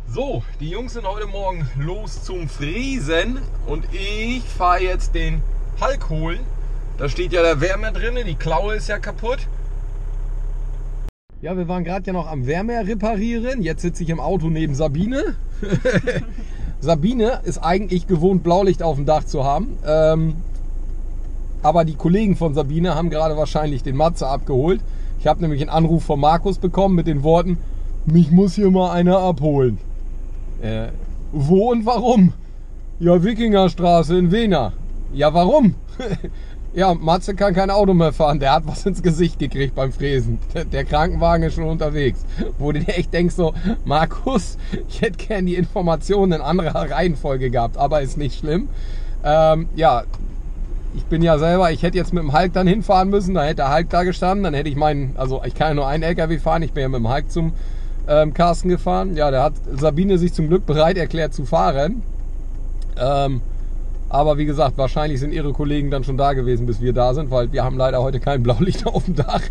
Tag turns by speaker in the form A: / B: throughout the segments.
A: So, die Jungs sind heute Morgen los zum Fräsen und ich fahre jetzt den Hulk holen. Da steht ja der Wärmer drin, die Klaue ist ja kaputt. Ja, wir waren gerade ja noch am Wärmer reparieren. Jetzt sitze ich im Auto neben Sabine. Sabine ist eigentlich gewohnt, Blaulicht auf dem Dach zu haben. Aber die Kollegen von Sabine haben gerade wahrscheinlich den Matze abgeholt. Ich habe nämlich einen Anruf von Markus bekommen mit den Worten: Mich muss hier mal einer abholen. Wo und warum? Ja, Wikingerstraße in Wehner. Ja, warum? Ja, Matze kann kein Auto mehr fahren. Der hat was ins Gesicht gekriegt beim Fräsen. Der Krankenwagen ist schon unterwegs. Wo du dir echt denkst so, Markus, ich hätte gern die Informationen in anderer Reihenfolge gehabt. Aber ist nicht schlimm. Ja, ich bin ja selber, ich hätte jetzt mit dem Hulk dann hinfahren müssen. Da hätte der Hulk da gestanden. Dann hätte ich also ich kann ja nur einen LKW fahren. Ich bin ja mit dem Hulk zum Carsten gefahren. Ja, da hat Sabine sich zum Glück bereit erklärt zu fahren. Aber wie gesagt, wahrscheinlich sind ihre Kollegen dann schon da gewesen, bis wir da sind, weil wir haben leider heute kein Blaulicht auf dem Dach.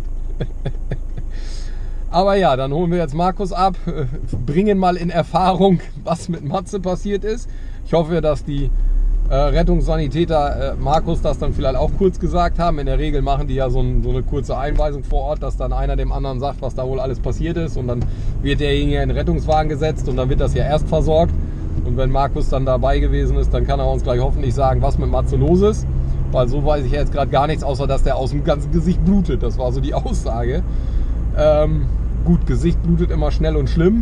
A: Aber ja, dann holen wir jetzt Markus ab, bringen mal in Erfahrung, was mit Matze passiert ist. Ich hoffe, dass die Rettungssanitäter Markus das dann vielleicht auch kurz gesagt haben. In der Regel machen die ja so eine kurze Einweisung vor Ort, dass dann einer dem anderen sagt, was da wohl alles passiert ist. Und dann wird derjenige in den Rettungswagen gesetzt und dann wird das ja erst versorgt. Und wenn Markus dann dabei gewesen ist, dann kann er uns gleich hoffentlich sagen, was mit Matze los ist. Weil so weiß ich ja jetzt gerade gar nichts, außer dass der aus dem ganzen Gesicht blutet. Das war so die Aussage. Gut, Gesicht blutet immer schnell und schlimm.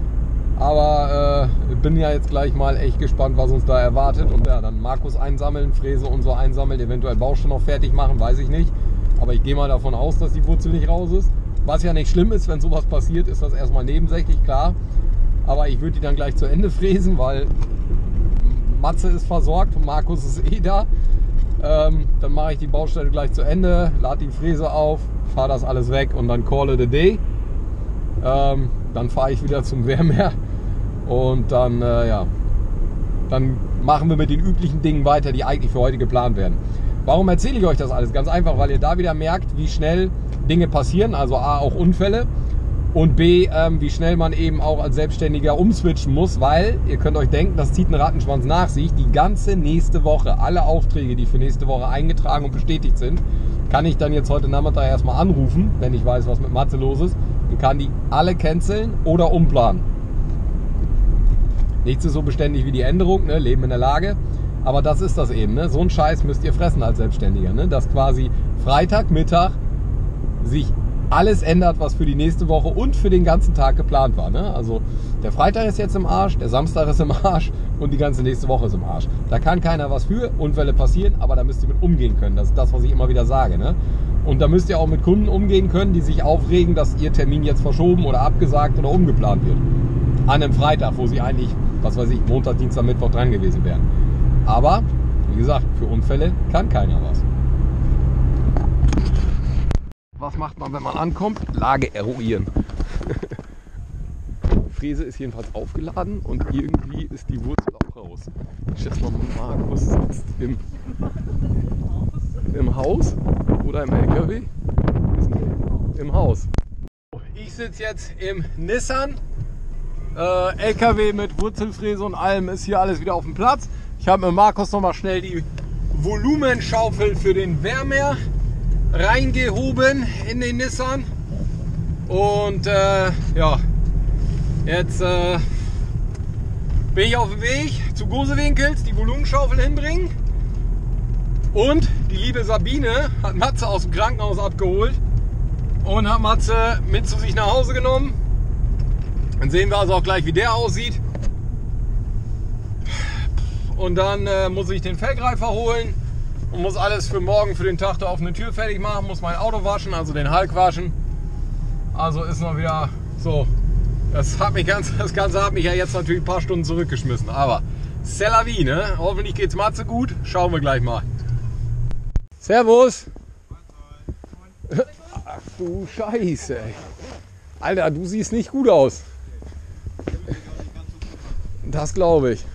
A: Aber ich bin ja jetzt gleich mal echt gespannt, was uns da erwartet. Und ja, dann Markus einsammeln, Fräse und so einsammeln, eventuell Baustelle noch fertig machen, weiß ich nicht. Aber ich gehe mal davon aus, dass die Wurzel nicht raus ist. Was ja nicht schlimm ist, wenn sowas passiert, ist das erstmal nebensächlich, klar. Aber ich würde die dann gleich zu Ende fräsen, weil Matze ist versorgt und Markus ist eh da. Dann mache ich die Baustelle gleich zu Ende, lade die Fräse auf, fahre das alles weg und dann call it a day. Dann fahre ich wieder zum Wärmer und dann, ja, dann machen wir mit den üblichen Dingen weiter, die eigentlich für heute geplant werden. Warum erzähle ich euch das alles? Ganz einfach, weil ihr da wieder merkt, wie schnell Dinge passieren, also A, auch Unfälle und B, wie schnell man eben auch als Selbstständiger umswitchen muss, weil ihr könnt euch denken, das zieht einen Rattenschwanz nach sich. Die ganze nächste Woche, alle Aufträge, die für nächste Woche eingetragen und bestätigt sind, kann ich dann jetzt heute Nachmittag erstmal anrufen, wenn ich weiß, was mit Matze los ist. Und kann die alle canceln oder umplanen. Nichts ist so beständig wie die Änderung, ne? Leben in der Lage. Aber das ist das eben. Ne? So einen Scheiß müsst ihr fressen als Selbstständiger. Ne? Dass quasi Freitagmittag sich alles ändert, was für die nächste Woche und für den ganzen Tag geplant war. Ne? Also der Freitag ist jetzt im Arsch, der Samstag ist im Arsch und die ganze nächste Woche ist im Arsch. Da kann keiner was für, Unfälle passieren, aber da müsst ihr mit umgehen können. Das ist das, was ich immer wieder sage. Ne? Und da müsst ihr auch mit Kunden umgehen können, die sich aufregen, dass ihr Termin jetzt verschoben oder abgesagt oder umgeplant wird. An einem Freitag, wo sie eigentlich, was weiß ich, Montag, Dienstag, Mittwoch dran gewesen wären. Aber, wie gesagt, für Unfälle kann keiner was. Was macht man, wenn man ankommt? Lage eruieren. Fräse ist jedenfalls aufgeladen und irgendwie ist die Wurzel auch raus. Ich schätze mal, Markus sitzt im Haus oder im LKW? Im Haus. Ich sitze jetzt im Nissan. LKW mit Wurzelfräse und allem ist hier alles wieder auf dem Platz. Ich habe mit Markus noch mal schnell die Volumenschaufel für den Wärmer reingehoben in den Nissan. Und ja, jetzt bin ich auf dem Weg zu Gosewinkels, die Volumenschaufel hinbringen. Und die liebe Sabine hat Matze aus dem Krankenhaus abgeholt und hat Matze mit zu sich nach Hause genommen. Dann sehen wir also auch gleich, wie der aussieht. Und dann muss ich den Felgreifer holen und muss alles für morgen, für den Tag der offenen Tür fertig machen. Muss mein Auto waschen, also den Hulk waschen. Also ist noch wieder so. Das Ganze hat mich ja jetzt natürlich ein paar Stunden zurückgeschmissen. Aber c'est la vie, ne? Hoffentlich geht's Matze gut. Schauen wir gleich mal. Servus! Ach du Scheiße, ey. Alter, du siehst nicht gut aus. Das glaube ich.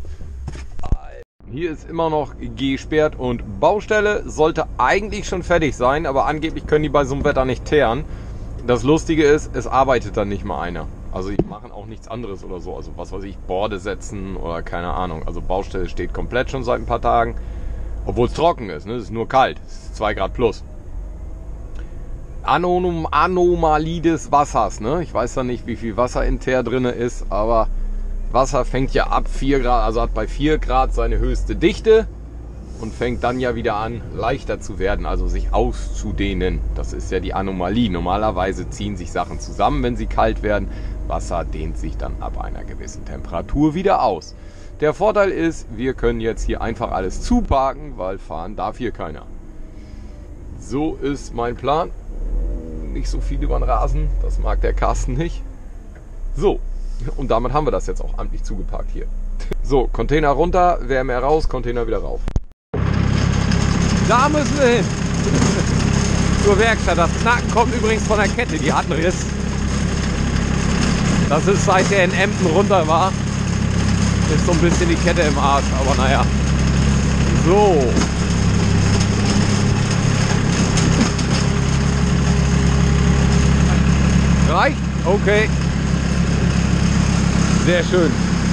A: Hier ist immer noch gesperrt und Baustelle sollte eigentlich schon fertig sein, aber angeblich können die bei so einem Wetter nicht teeren. Das Lustige ist, es arbeitet dann nicht mal einer. Also die machen auch nichts anderes oder so. Also was weiß ich, Borde setzen oder keine Ahnung. Also Baustelle steht komplett schon seit ein paar Tagen. Obwohl es trocken ist, ne? Es ist nur kalt. Es ist 2 Grad plus. Anomalie des Wassers, ne? Ich weiß ja nicht, wie viel Wasser in Teer drin ist, aber Wasser fängt ja ab 4 Grad, also hat bei 4 Grad seine höchste Dichte und fängt dann ja wieder an, leichter zu werden, also sich auszudehnen. Das ist ja die Anomalie. Normalerweise ziehen sich Sachen zusammen, wenn sie kalt werden. Wasser dehnt sich dann ab einer gewissen Temperatur wieder aus. Der Vorteil ist, wir können jetzt hier einfach alles zuparken, weil fahren darf hier keiner. So ist mein Plan. Nicht so viel über den Rasen, das mag der Carsten nicht. So, und damit haben wir das jetzt auch amtlich zugeparkt hier. So, Container runter, Wärme raus, Container wieder rauf. Da müssen wir hin. Zur Werkstatt. Das Knacken kommt übrigens von der Kette, die hat einen Riss. Das ist, seit der in Emden runter war, ist so ein bisschen die Kette im Arsch, aber naja. So. Reicht? Okay. Sehr schön.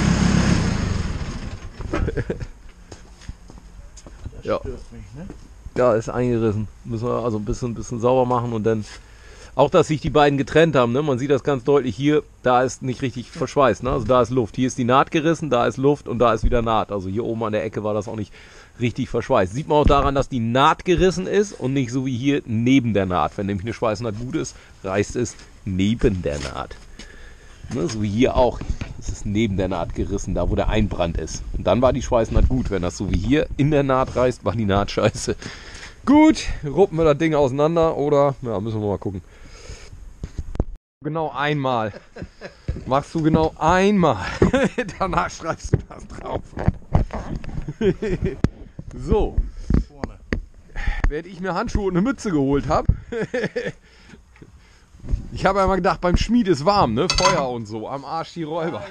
A: Ja. Ja, ist eingerissen. Müssen wir also ein bisschen sauber machen und dann auch, dass sich die beiden getrennt haben. Ne? Man sieht das ganz deutlich hier. Da ist nicht richtig verschweißt. Ne? Also da ist Luft. Hier ist die Naht gerissen, da ist Luft und da ist wieder Naht. Also hier oben an der Ecke war das auch nicht richtig verschweißt. Sieht man auch daran, dass die Naht gerissen ist und nicht so wie hier neben der Naht. Wenn nämlich eine Schweißnaht gut ist, reißt es neben der Naht. Ne, so wie hier auch. Es ist neben der Naht gerissen, da wo der Einbrand ist. Und dann war die Schweißnaht gut. Wenn das so wie hier in der Naht reißt, war die Naht scheiße. Gut, ruppen wir das Ding auseinander oder, ja, müssen wir mal gucken. Genau einmal. Machst du genau einmal. Danach schreibst du das drauf. So. Während ich mir Handschuhe und eine Mütze geholt habe. Ich habe ja mal gedacht, beim Schmied ist warm, ne? Feuer und so. Am Arsch die Räuber.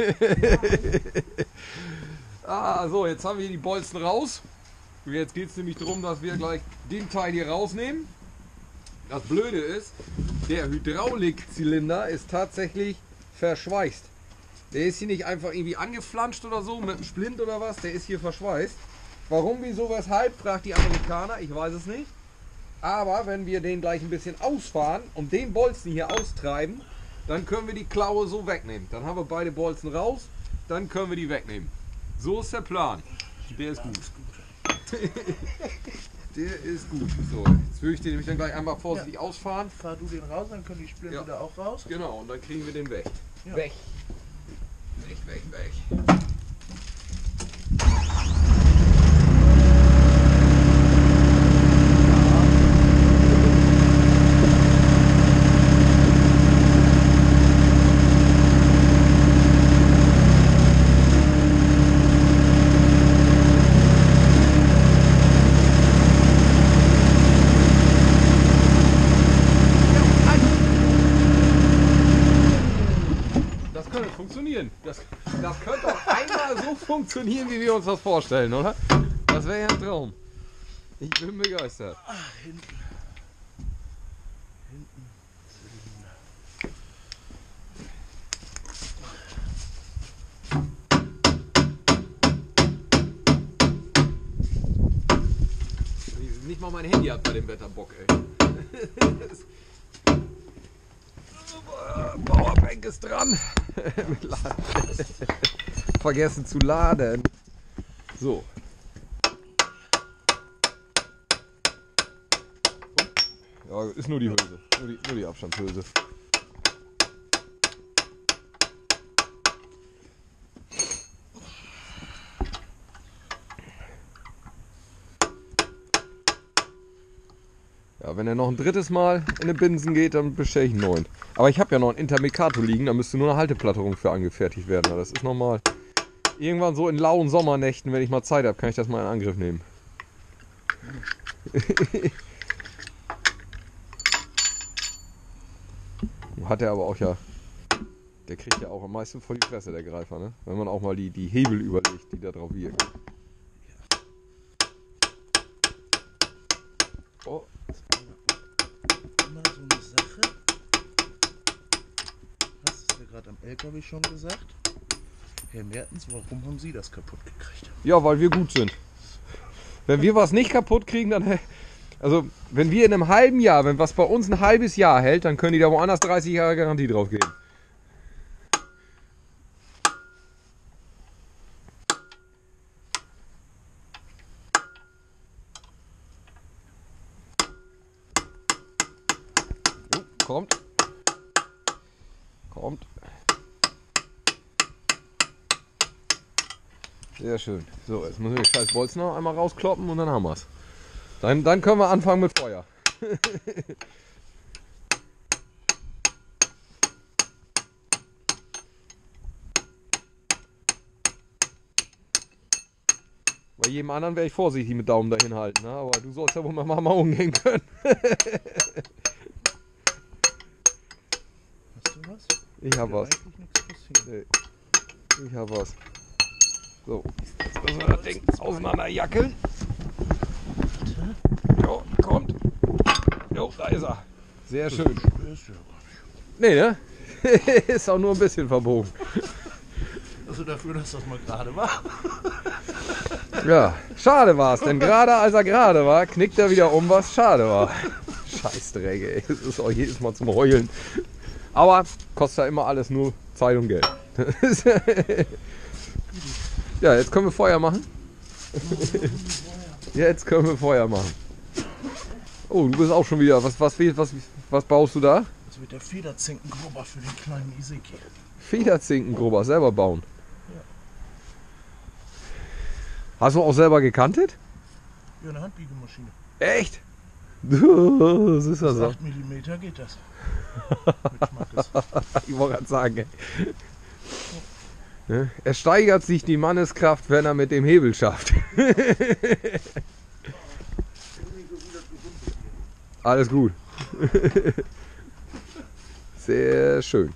A: So, jetzt haben wir hier die Bolzen raus. Und jetzt geht es nämlich darum, dass wir gleich den Teil hier rausnehmen. Das Blöde ist, der Hydraulikzylinder ist tatsächlich verschweißt. Der ist hier nicht einfach irgendwie angeflanscht oder so mit einem Splint oder was. Der ist hier verschweißt. Warum, wieso, weshalb, fragt die Amerikaner. Ich weiß es nicht. Aber wenn wir den gleich ein bisschen ausfahren und den Bolzen hier austreiben, dann können wir die Klaue so wegnehmen. Dann haben wir beide Bolzen raus, dann können wir die wegnehmen. So ist der Plan. Der ist gut. Der ist gut. So, jetzt würde ich den nämlich dann gleich einmal vorsichtig ausfahren.
B: Fahr du den raus, dann können die Splinte da auch raus.
A: Genau, und dann kriegen wir den weg.
B: Ja.
A: Weg. Weg. Das könnte doch einmal so funktionieren, wie wir uns das vorstellen, oder? Das wäre ja ein Traum. Ich bin begeistert.
B: Hinten.
A: Nicht mal mein Handy hat bei dem Wetter Bock, ey. Powerbank ist dran. Vergessen zu laden. So. Ja, ist nur die Hülse. Nur die Abstandshülse. Ja, wenn er noch ein drittes Mal in den Binsen geht, dann bestelle ich einen neuen. Aber ich habe ja noch ein Intermercato liegen, da müsste nur eine Halteplatterung für angefertigt werden. Das ist normal. Irgendwann so in lauen Sommernächten, wenn ich mal Zeit habe, kann ich das mal in Angriff nehmen. Hat er aber auch ja. Der kriegt ja auch am meisten vor die Fresse, der Greifer, ne? Wenn man auch mal die Hebel überlegt, die da drauf wirken. Oh.
B: Immer so eine Sache. Was ist mir gerade LKW schon gesagt. Herr Mertens, warum haben Sie das kaputt gekriegt?
A: Ja, weil wir gut sind. Wenn wir was nicht kaputt kriegen, dann... Also, wenn wir in einem halben Jahr, wenn was bei uns ein halbes Jahr hält, dann können die da woanders 30 Jahre Garantie drauf geben. Kommt. Kommt. Sehr schön. So, jetzt müssen wir den scheiß Bolzen noch einmal rauskloppen und dann haben wir es. Dann können wir anfangen mit Feuer. Bei jedem anderen wäre ich vorsichtig mit Daumen dahin halten, ne? Aber du sollst ja wohl mal umgehen können.
B: Hast du was?
A: Ich hab was.
B: Eigentlich nichts passiert.
A: Nee. Ich hab was. So, jetzt müssen wir das Ding auseinanderjackeln. Jo, kommt. Jo, da ist er. Sehr schön.
B: Ist ja gar nicht.
A: Nee, ne? Ist auch nur ein bisschen verbogen.
B: Also dafür, dass das mal gerade war.
A: Ja, schade war es, denn gerade als er gerade war, knickt er wieder um, was schade war. Scheißdreck, ey. Es ist auch jedes Mal zum Heulen. Aber kostet ja immer alles nur Zeit und Geld. Ja, jetzt können wir Feuer machen. Jetzt können wir Feuer machen. Oh, du bist auch schon wieder. Was baust du da?
B: Das wird der Federzinkengrubber für den kleinen Iseki.
A: Federzinkengrubber, selber bauen. Hast du auch selber gekantet?
B: Ja, eine Handbiegemaschine.
A: Echt? Das ist ja so.
B: 8 mm geht das. Mit Schmackes.
A: Ich wollte gerade sagen, ey. Ne? Er steigert sich die Manneskraft, wenn er mit dem Hebel schafft. Alles gut. Sehr schön.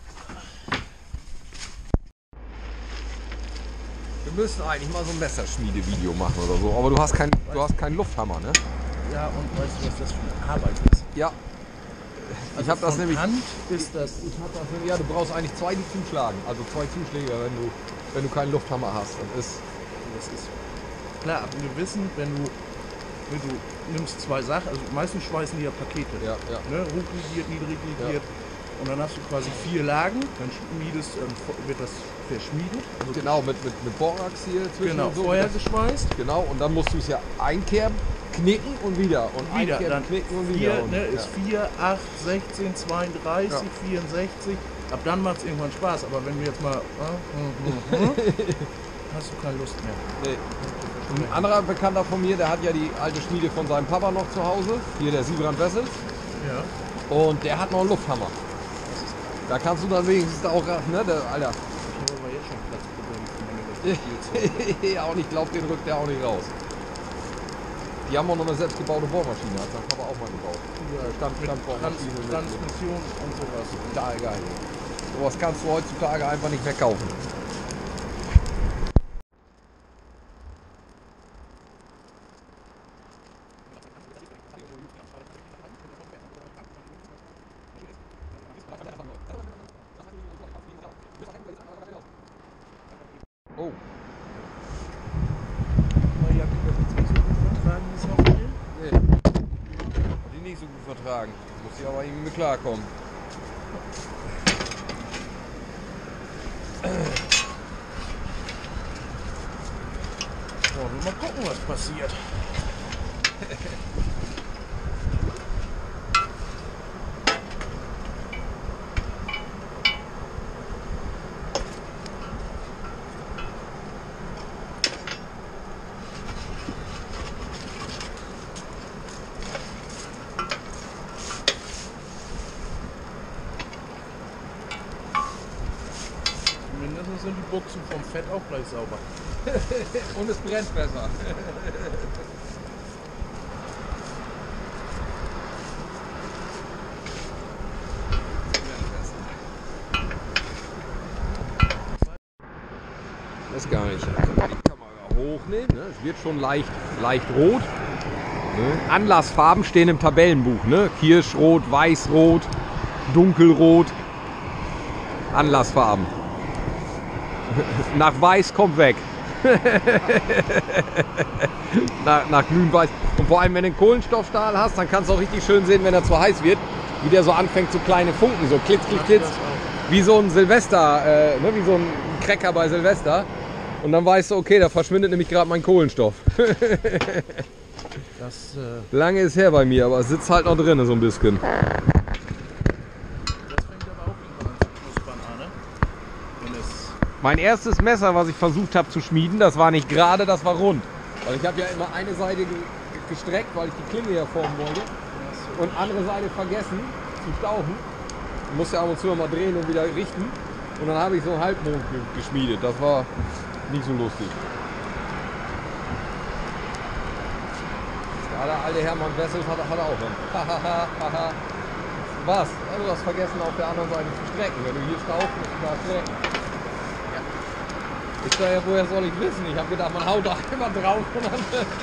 A: Wir müssen eigentlich mal so ein Messerschmiede-Video machen oder so, aber du hast keinen Lufthammer, ne?
B: Ja, und weißt du, was das für eine Arbeit ist?
A: Ja.
B: Also
A: Ich habe das
B: von
A: nämlich.
B: Hand ist das.
A: Ja, du brauchst eigentlich zwei, die zuschlagen. Also zwei Zuschläge, wenn du keinen Lufthammer hast.
B: Das ist klar, ab einem gewissen, wenn du nimmst zwei Sachen, also meistens schweißen die ja Pakete.
A: Ja.
B: Ne? Hochlegiert, niedrig legiert. Ja. Und dann hast du quasi 4 Lagen, dann wird das verschmiedet. Also
A: genau, mit Borax hier zwischen.
B: Genau,
A: so,
B: vorher geschweißt.
A: Genau, und dann musst du es ja einkehren, knicken und wieder. Und
B: wieder,
A: einkehren,
B: dann
A: knicken und
B: 4,
A: wieder. Und,
B: ne, ist 4, 8, 16, 32, 64. Ab dann macht es irgendwann Spaß. Aber wenn wir jetzt mal hast du keine Lust mehr.
A: Nee. Ein anderer Bekannter von mir, der hat ja die alte Schmiede von seinem Papa noch zu Hause. Hier der Siebrand Wessels.
B: Ja.
A: Und der hat noch einen Lufthammer. Da kannst du dann wenigstens auch, ne, Alter.
B: Ich habe aber jetzt schon Platzprobleme.
A: Ja, und ich glaube, den rückt der auch nicht raus. Die haben auch noch eine selbstgebaute Bohrmaschine, hat sein Papa auch mal gebaut.
B: Standbohrmaschine. Transmission und sowas.
A: Total geil. Sowas kannst du heutzutage einfach nicht mehr kaufen. Oh.
B: Ja, die das jetzt nicht so gut vertragen, die Software.
A: Nee. Die nicht so gut vertragen. Muss ich aber irgendwie mit klarkommen.
B: So, mal gucken, was passiert. Mindestens sind die Buchsen vom Fett auch gleich sauber.
A: Und es brennt besser. Das gar nicht. Können wir die Kamera hochnehmen. Ne? Es wird schon leicht rot. Ne? Anlassfarben stehen im Tabellenbuch. Ne? Kirschrot, Weißrot, Dunkelrot. Anlassfarben. Nach weiß kommt weg. nach glühend weiß. Und vor allem, wenn du einen Kohlenstoffstahl hast, dann kannst du auch richtig schön sehen, wenn er zu heiß wird, wie der so anfängt, so kleine Funken, so klitz, klitz, klitz. Wie so ein Silvester, wie so ein Cracker bei Silvester. Und dann weißt du, okay, da verschwindet nämlich gerade mein Kohlenstoff. Lange ist her bei mir, aber es sitzt halt noch drin, so ein bisschen.
B: Das fängt aber auch irgendwann an zu knuspern an, ne? Wenn es
A: Mein erstes Messer, was ich versucht habe zu schmieden, das war nicht gerade, das war rund. Weil ich habe ja immer eine Seite gestreckt, weil ich die Klinge hier formen wollte. Und andere Seite vergessen zu stauchen. Ich musste ja ab und zu mal drehen und wieder richten. Und dann habe ich so einen Halbmond geschmiedet. Das war nicht so lustig. Ja, der alte Hermann Wessels hat auch einen. Hahaha. Was? Ja, du hast vergessen, auf der anderen Seite zu strecken. Wenn du hier stauchst, musst du da strecken. Ja. Ich sage ja, woher soll ich wissen? Ich habe gedacht, man haut da immer drauf und dann.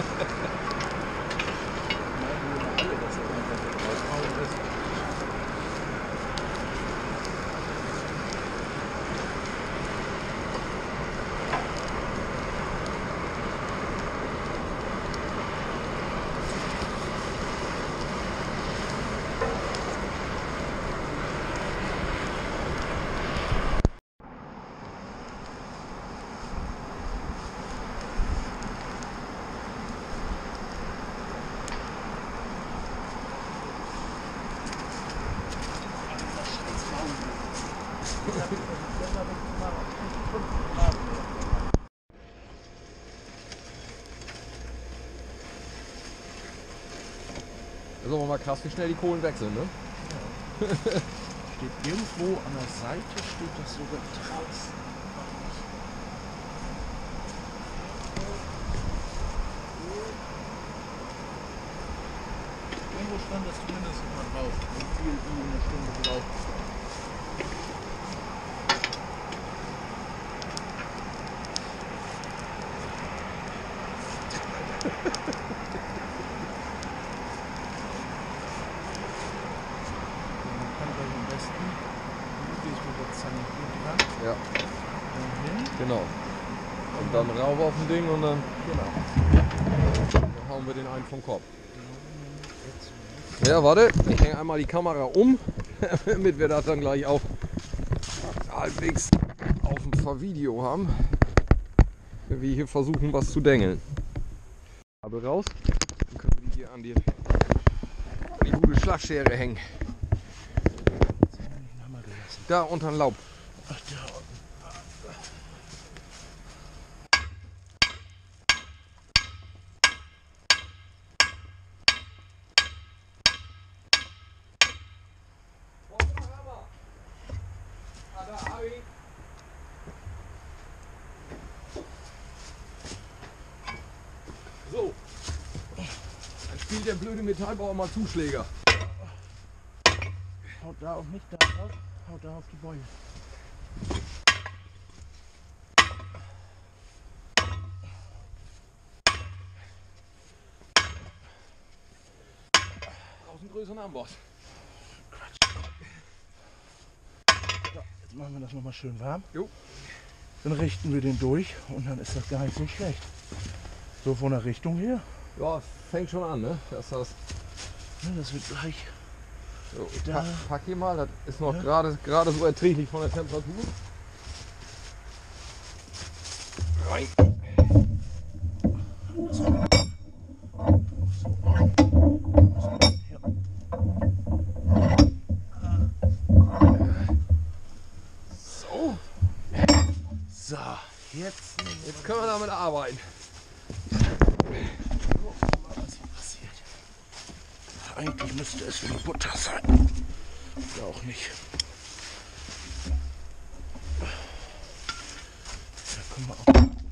A: Das ist aber mal krass, wie schnell die Kohlen wechseln, ne?
B: Ja. Steht irgendwo an der Seite, steht das sogar draußen. Irgendwo stand das zumindest mal drauf, wie viel du in der Stunde brauchst.
A: Ja. Genau. Und dann rauf auf dem Ding und dann, dann hauen wir den einen vom Kopf. Ja, warte, ich hänge einmal die Kamera um, damit wir das dann gleich auch halbwegs auf dem Video haben. Wenn wir hier versuchen, was zu dengeln. Aber raus, dann können wir die hier an die gute Schlagschere hängen. Da unter dem Laub.
B: Ach, da unten.
A: So, dann spielt der blöde Metallbauer mal Zuschläger.
B: Haut da auf mich, da drauf, haut da auf die Beule.
A: Einen größeren Amboss.
B: Quatsch. So, jetzt machen wir das nochmal schön warm.
A: Jo.
B: Dann richten wir den durch und dann ist das gar nicht so schlecht. So von der Richtung her.
A: Ja, fängt schon an, ne? Das
B: Ja, das wird gleich.
A: so, ich
B: Da.
A: pack hier mal, das ist noch
B: Ja.
A: gerade so erträglich von der Temperatur. Rein. So,
B: So, jetzt
A: können wir damit arbeiten.
B: gucken wir mal, was hier passiert. Eigentlich müsste es wie Butter sein. Ja, auch nicht. Da können wir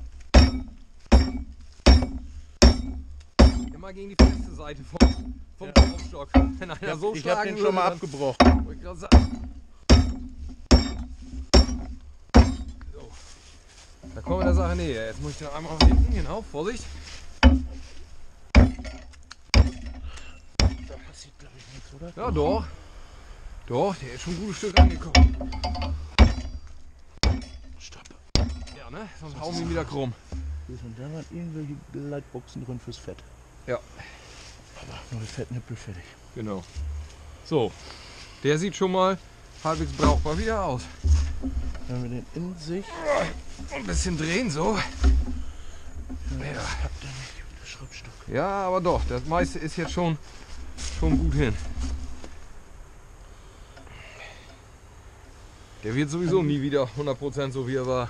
B: auch.
A: Immer gegen die feste Seite vom
B: Ja.
A: Schraubstock. Wenn einer so
B: Ich habe
A: schlagen
B: den schon mal
A: würde,
B: abgebrochen.
A: dann- wollte ich gerade sagen. So. Da kommen wir der Sache näher. Jetzt muss ich den einmal nach hinten, genau, Vorsicht.
B: Da passiert glaube ich nichts, oder?
A: Ja, doch. Doch, der ist schon ein gutes Stück angekommen. ne? Sonst hauen wir ihn wieder krumm.
B: Und da waren irgendwelche Leitboxen drin fürs Fett.
A: Ja.
B: Aber neue Fettnippel fertig.
A: Genau. So, der sieht schon mal halbwegs brauchbar wieder aus.
B: Wenn wir den in sich...
A: Ein bisschen drehen, so.
B: Ja. Packt er nicht, der Schraubstock.
A: Ja, aber doch, das meiste ist jetzt schon gut hin. Der wird sowieso nie wieder 100% so wie er war.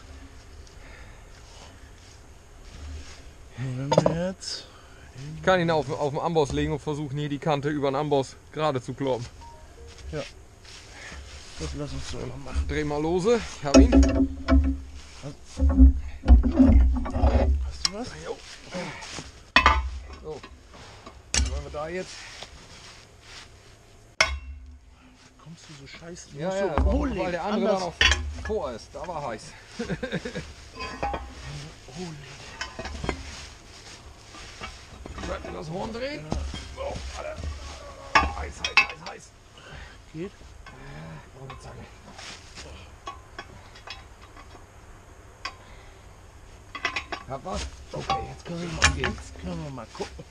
B: Wenn wir jetzt...
A: Ich kann ihn auf den Amboss legen und versuchen hier die Kante über den Amboss gerade zu kloppen.
B: Ja. Das lass uns so noch machen.
A: Dreh mal lose, ich hab ihn.
B: Hast du was?
A: Jo. So, wollen wir da jetzt?
B: Kommst du so scheiße? Du
A: Ja,
B: musst
A: ja,
B: so holen,
A: weil der andere
B: anders.
A: noch vor ist. Da war heiß. Sollten wir das Horn drehen?
B: Ja.
A: Oh, Alter. Heiß.
B: Geht?
A: Oh, eine Zange. Hab was? Okay, jetzt können wir mal gehen.
B: Jetzt können wir mal gucken.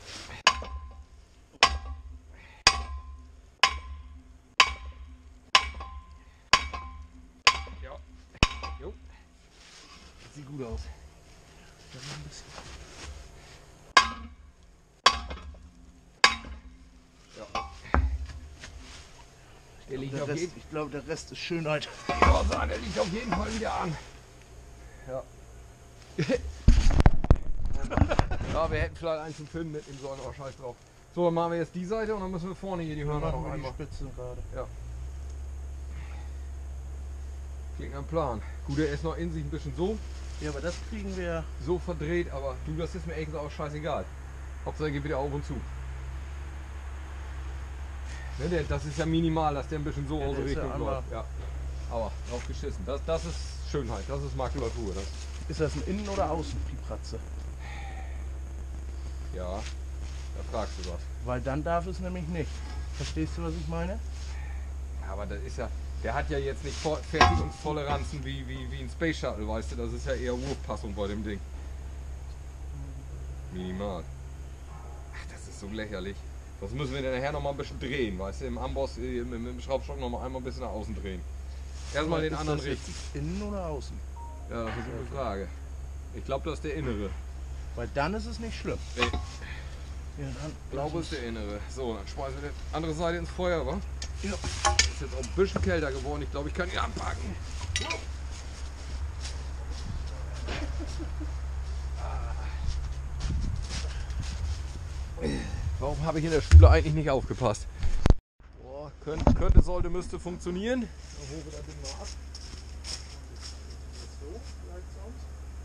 A: Ja. Jo. Das sieht gut aus.
B: Da noch ein bisschen.
A: Ja. Der liegt
B: Der
A: auf
B: Rest,
A: jeden
B: ich glaube, der Rest ist Schönheit.
A: Fall. Der liegt auf jeden Fall wieder an. Ja. Ja, wir hätten vielleicht einen zum Filmen mitnehmen sollen, aber scheiß drauf. So, dann machen wir jetzt die Seite und dann müssen wir vorne hier die Hörner noch
B: Machen wir
A: einmal.
B: die Spitze gerade.
A: Ja. Klingt am Plan. Gut, der ist noch in sich ein bisschen
B: Ja, aber das kriegen wir.
A: so verdreht, aber du, das ist mir ehrlich gesagt auch scheißegal. Hauptsache er geht wieder auf und zu. Ne, das ist ja minimal, dass der ein bisschen so
B: Ja,
A: aus der
B: der ist ja
A: Richtung
B: einmal-
A: läuft. Ja. Aber drauf geschissen. Das ist Schönheit, das ist Makulatur. Das,
B: Ist das ein Innen- oder Außenpiepratze?
A: ja, da fragst du was.
B: Weil dann darf es nämlich nicht. Verstehst du, was ich meine?
A: Ja, aber das ist ja, der hat ja jetzt nicht Fertigungstoleranzen wie ein Space Shuttle, weißt du, das ist ja eher Wurfpassung bei dem Ding. Minimal. Ach, das ist so lächerlich. Das müssen wir dann nachher noch mal ein bisschen drehen, weißt du, im Amboss, mit dem Schraubstock noch mal einmal ein bisschen nach außen drehen. Erstmal den
B: Ist
A: anderen
B: das jetzt
A: richten.
B: Innen oder außen?
A: Ja, das ist eine gute Frage. Ich glaube, das ist der innere.
B: Weil dann ist es nicht schlimm.
A: Nee,
B: Ja, dann
A: ich glaube, es ist der innere. So, dann schmeißen wir die andere Seite ins Feuer, wa?
B: Ja.
A: Ist jetzt auch ein bisschen kälter geworden. Ich glaube, ich kann ihn anpacken. Warum habe ich in der Schule eigentlich nicht aufgepasst? Boah, könnte, sollte, müsste funktionieren.
B: Dann holen wir das Ding mal ab. So, vielleicht sonst.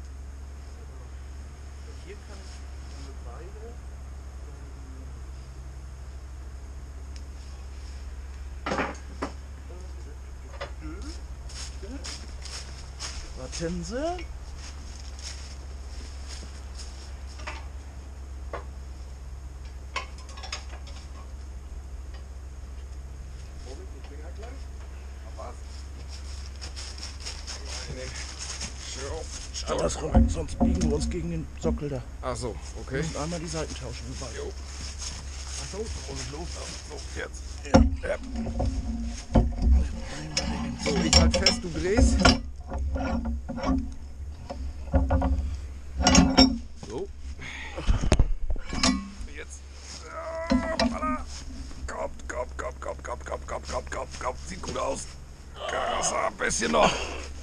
B: Hier kann ich diese beide. Warten Sie. Andersrum, sonst biegen wir uns gegen den Sockel da.
A: Ach so,
B: Wir
A: okay.
B: müssen einmal die Seiten tauschen. Wir beide.
A: Jo. Ach so, und los. So, jetzt.
B: Ja.
A: So, ich halt fest, du drehst. So. Jetzt. Kommt. Sieht gut aus. Das ein bisschen noch.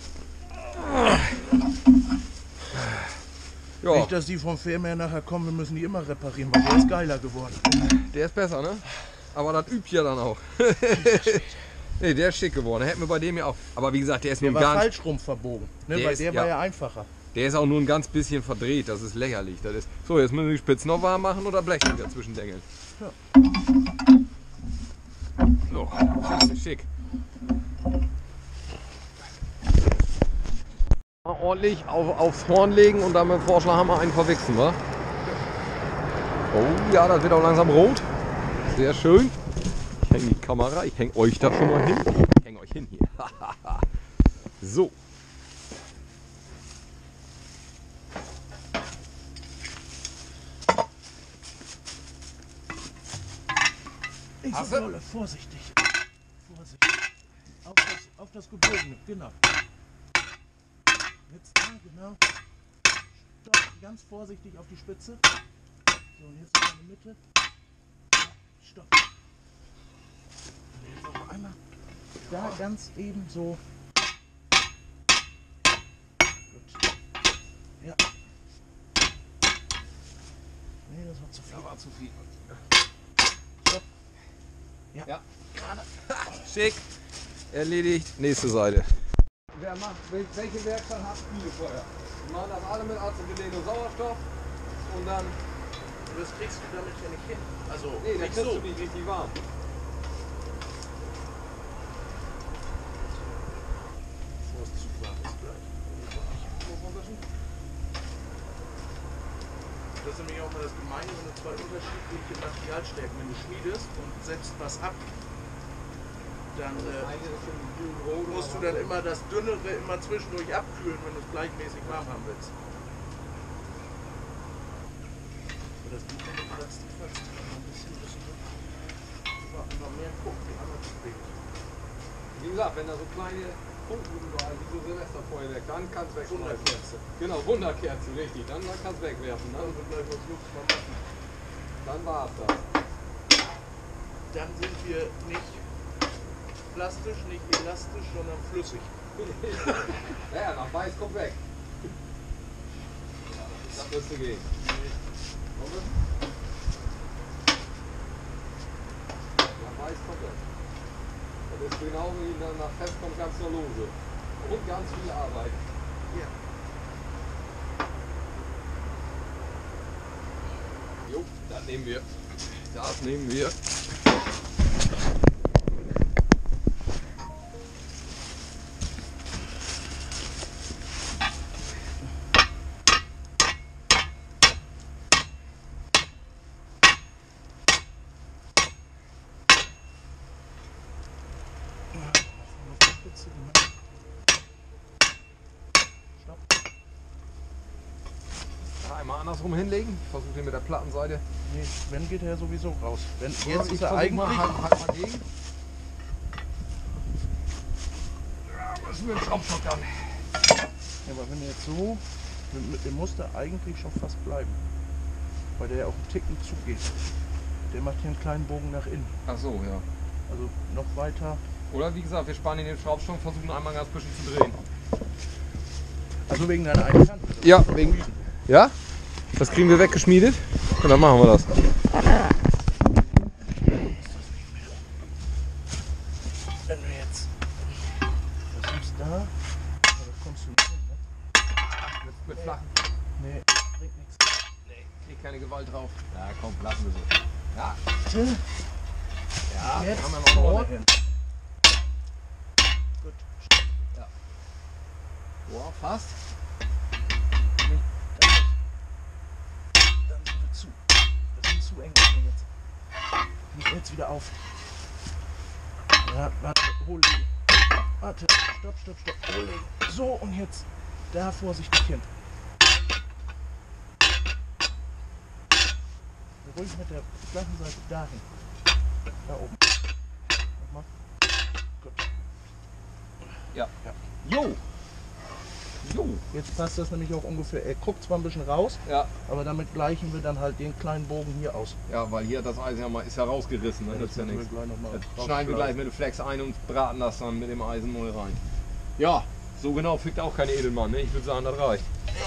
A: Ja,
B: Nicht, dass die vom Fährmeer nachher kommen, wir müssen die immer reparieren, weil der ist geiler geworden.
A: der ist besser, ne? Aber das übt ja dann auch. Nee, der ist schick geworden. Hätten wir bei dem ja auch. Aber wie gesagt, der ist
B: Der
A: nur
B: war
A: ganz.
B: falsch rum verbogen, ne?
A: Der
B: Weil
A: ist-
B: der
A: ja.
B: war ja einfacher.
A: Der ist auch nur ein ganz bisschen verdreht. Das ist lächerlich. Das ist. So, jetzt müssen wir die Spitzen noch warm machen oder Blech dazwischen dengeln.
B: Ja.
A: So, schick. Ordentlich aufs Horn legen und dann mit dem Vorschlaghammer einen verwichsen, wa? Oh ja, das wird auch langsam rot. Sehr schön. Ich hänge die Kamera, ich hänge euch da schon mal hin. Ich hänge euch hin hier. So.
B: Nicht so
A: Hasse?
B: dolle, vorsichtig. Vorsichtig. Auf das Gebogene, genau. Jetzt da, genau. Stopp, ganz vorsichtig auf die Spitze. So, und jetzt in die Mitte. Stopp. Und jetzt auch einmal da ganz eben so. Gut. Ja. Nee, das war zu viel.
A: Da war zu viel.
B: Stopp. Ja.
A: Ja.
B: Gerade.
A: Schick. Erledigt. Nächste Seite. Wer macht, welche Werkstatt hat Bielefeuer? Wir machen das alle mit Acetylen und Sauerstoff und dann.
B: Das kriegst du damit ja nicht hin. Also,
A: Nee, dann
B: nicht
A: kriegst
B: so.
A: du nicht richtig warm.
B: Bevor es zu warm ist gleich. Das ist nämlich auch mal das Gemeine, wenn du zwei unterschiedliche Materialstärken, wenn du schmiedest und setzt was ab, dann musst du dann immer das Dünnere immer zwischendurch abkühlen, wenn du es gleichmäßig warm haben willst. Aber das geht dann fast ein bisschen immer mehr gucken, wie anders zu bewegen.
A: Wie gesagt, wenn da so kleine Funken überall, wie so Silvesterfeuerwerk, dann kannst du wegschmeißen.
B: Wunderkerze.
A: Genau, Wunderkerzen, richtig. Dann kannst du wegwerfen.
B: Dann wird gleich was Luft mal machen.
A: Dann war's das.
B: Dann sind wir nicht plastisch, nicht elastisch, sondern flüssig.
A: Ja, nach weiß kommt weg. Das müsste gehen. Nach weiß kommt weg. Das ist genau wie nach fest kommt ganz zur Lose. Und ganz viel Arbeit.
B: Ja.
A: Jo, das nehmen wir. Das nehmen wir.
B: Stopp.
A: Einmal andersrum hinlegen. Ich versuche den mit der Plattenseite.
B: Nee, wenn geht er ja sowieso raus. Wenn,
A: Jetzt
B: jetzt ist er eigentlich.
A: halt mal gegen. Ja, müssen wir den Schraubstock dann.
B: Ja, aber wenn er jetzt so. Mit dem muss der eigentlich schon fast bleiben. Weil der ja auch einen Ticken zugeht. Der macht hier einen kleinen Bogen nach innen.
A: Ach so, ja.
B: Also noch weiter.
A: Oder wie gesagt, wir spannen den Schraubstock und versuchen einmal ganz bisschen zu drehen.
B: Also wegen deiner einen Kante.
A: Ja, wegen. Ja? Das kriegen wir weggeschmiedet? Und dann machen wir das.
B: Wenn du jetzt versuchst da, aber das kommst du nicht hin, ne?
A: Mit flachen.
B: Nee, bringt nichts.
A: Nee, krieg keine Gewalt drauf. Ja, komm, lassen wir so. Ja, ja,
B: Jetzt
A: haben wir noch
B: vorne
A: Ort.
B: hin. Gut.
A: Boah, fast.
B: Nee, dann sind wir zu. Wir sind zu eng jetzt. Ich muss jetzt wieder auf. Ja, warte, hol die. Warte, stopp. Hol die. So, und jetzt da vorsichtig hin. Ruhig mit der flachen Seite dahin. Da oben. Nochmal. Gut.
A: Ja.
B: Ja.
A: Jo. Jo.
B: Jetzt passt das nämlich auch ungefähr. Er guckt zwar ein bisschen raus,
A: Ja.
B: aber damit gleichen wir dann halt den kleinen Bogen hier aus.
A: Ja, weil hier das Eisen ja mal ist ja rausgerissen. Ne? Das ist ja
B: müssen wir
A: nichts.
B: gleich noch mal
A: Das schneiden wir gleich mit dem Flex ein und braten das dann mit dem Eisen neu rein. Ja, so genau fickt auch kein Edelmann. Ne? Ich würde sagen, das reicht.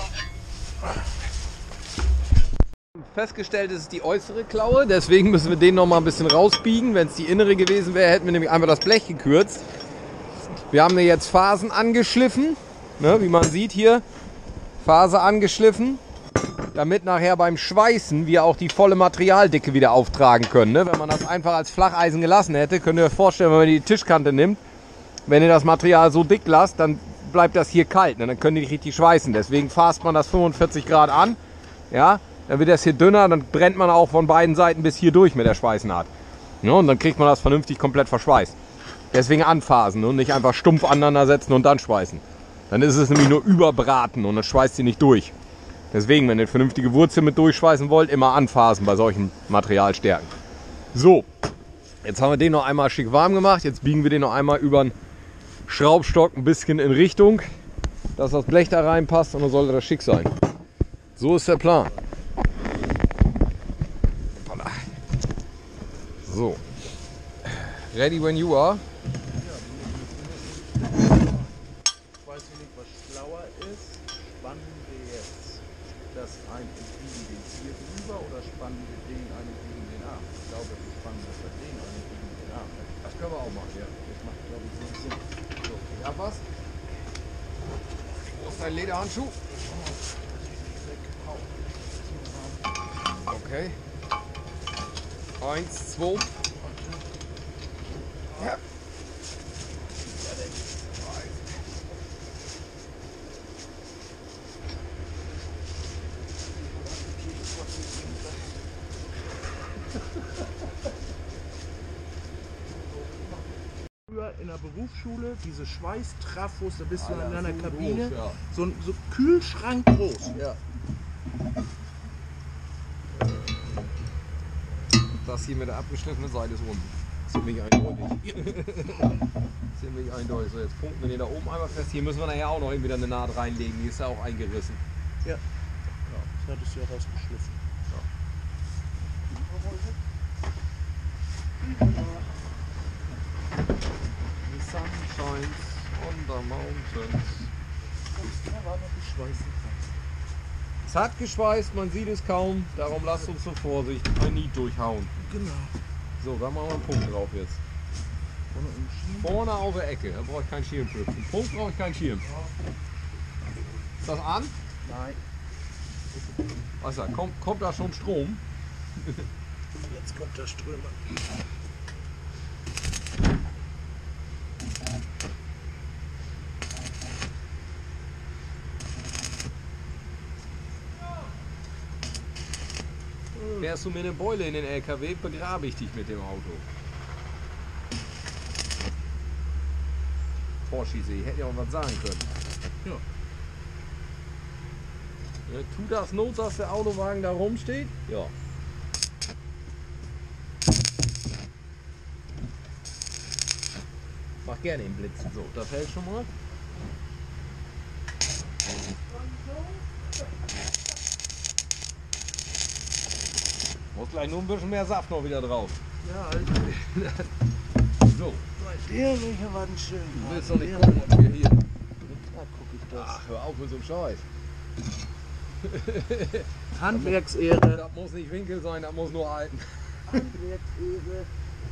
A: Festgestellt ist die äußere Klaue, deswegen müssen wir den noch mal ein bisschen rausbiegen. Wenn es die innere gewesen wäre, hätten wir nämlich einfach das Blech gekürzt. Wir haben hier jetzt Phasen angeschliffen, ne, wie man sieht hier, Phase angeschliffen, damit nachher beim Schweißen wir auch die volle Materialdicke wieder auftragen können. Ne? Wenn man das einfach als Flacheisen gelassen hätte, könnt ihr euch vorstellen, wenn man die Tischkante nimmt, wenn ihr das Material so dick lasst, dann bleibt das hier kalt, ne? Dann könnt ihr nicht richtig schweißen. Deswegen fasst man das 45 Grad an, ja? Dann wird das hier dünner, dann brennt man auch von beiden Seiten bis hier durch mit der Schweißnaht. Ja, und dann kriegt man das vernünftig komplett verschweißt. Deswegen anphasen und nicht einfach stumpf aneinander setzen und dann schweißen. Dann ist es nämlich nur überbraten und dann schweißt sie nicht durch. Deswegen, wenn ihr eine vernünftige Wurzel mit durchschweißen wollt, immer anphasen bei solchen Materialstärken. So, Jetzt haben wir den noch einmal schick warm gemacht. Jetzt biegen wir den noch einmal über den Schraubstock ein bisschen in Richtung, dass das Blech da reinpasst und dann sollte das schick sein. So ist der Plan. So. Ready when you are.
B: Ich weiß nicht, was schlauer ist. Spannen wir jetzt das ein und biegen den hier drüber oder spannen wir den ein und biegen den Arm? Ich glaube, wir spannen das bei den ein und biegen den Arm.
A: Das können wir auch machen, ja.
B: Das macht, glaube ich, so Sinn.
A: So, ich hab was. Wo ist dein Lederhandschuh? Okay. 1, 2. Ja.
B: Früher in der Berufsschule diese Schweißtrafos, da bist du
A: Alter,
B: in einer
A: so
B: Kabine,
A: groß, ja.
B: so Kühlschrank groß.
A: Ja. Das hier mit der abgeschnittenen Seite ist unten. Ziemlich eindeutig. Ziemlich eindeutig. So, jetzt punkten wir den da oben einmal fest. Hier müssen wir nachher auch noch wieder eine Naht reinlegen. Die ist ja auch eingerissen.
B: Ja. Das hattest du ja rausgeschliffen.
A: The sun shines on the mountains.
B: Da war noch die Schweißen dran.
A: Es hat geschweißt, man sieht es kaum. Darum lasst uns zur Vorsicht ein Niet durchhauen.
B: Genau.
A: So, da machen wir einen Punkt drauf jetzt. Vorne auf der Ecke, da brauche ich keinen Schirm für. Einen Punkt brauche ich keinen Schirm. Ist das an?
B: Nein.
A: Was da? Kommt da schon Strom?
B: Jetzt kommt der Strömer.
A: Wärst du mir eine Beule in den LKW, begrabe ich dich mit dem Auto. Vorschieße, ich hätte ja auch was sagen können.
B: Ja.
A: Ja, tut das Not, dass der Autowagen da rumsteht? Ja. Mach gerne den Blitz. So, das hält schon mal. Muss gleich nur ein bisschen mehr Saft noch wieder drauf.
B: Ja, also.
A: So.
B: Der welcher war denn schön?
A: Du willst doch nicht gucken, ob wir hier.
B: Da guck ich das.
A: Ach, hör auf mit so einem Scheiß.
B: Handwerksehre.
A: Das muss nicht Winkel sein, das muss nur halten.
B: Handwerksehre.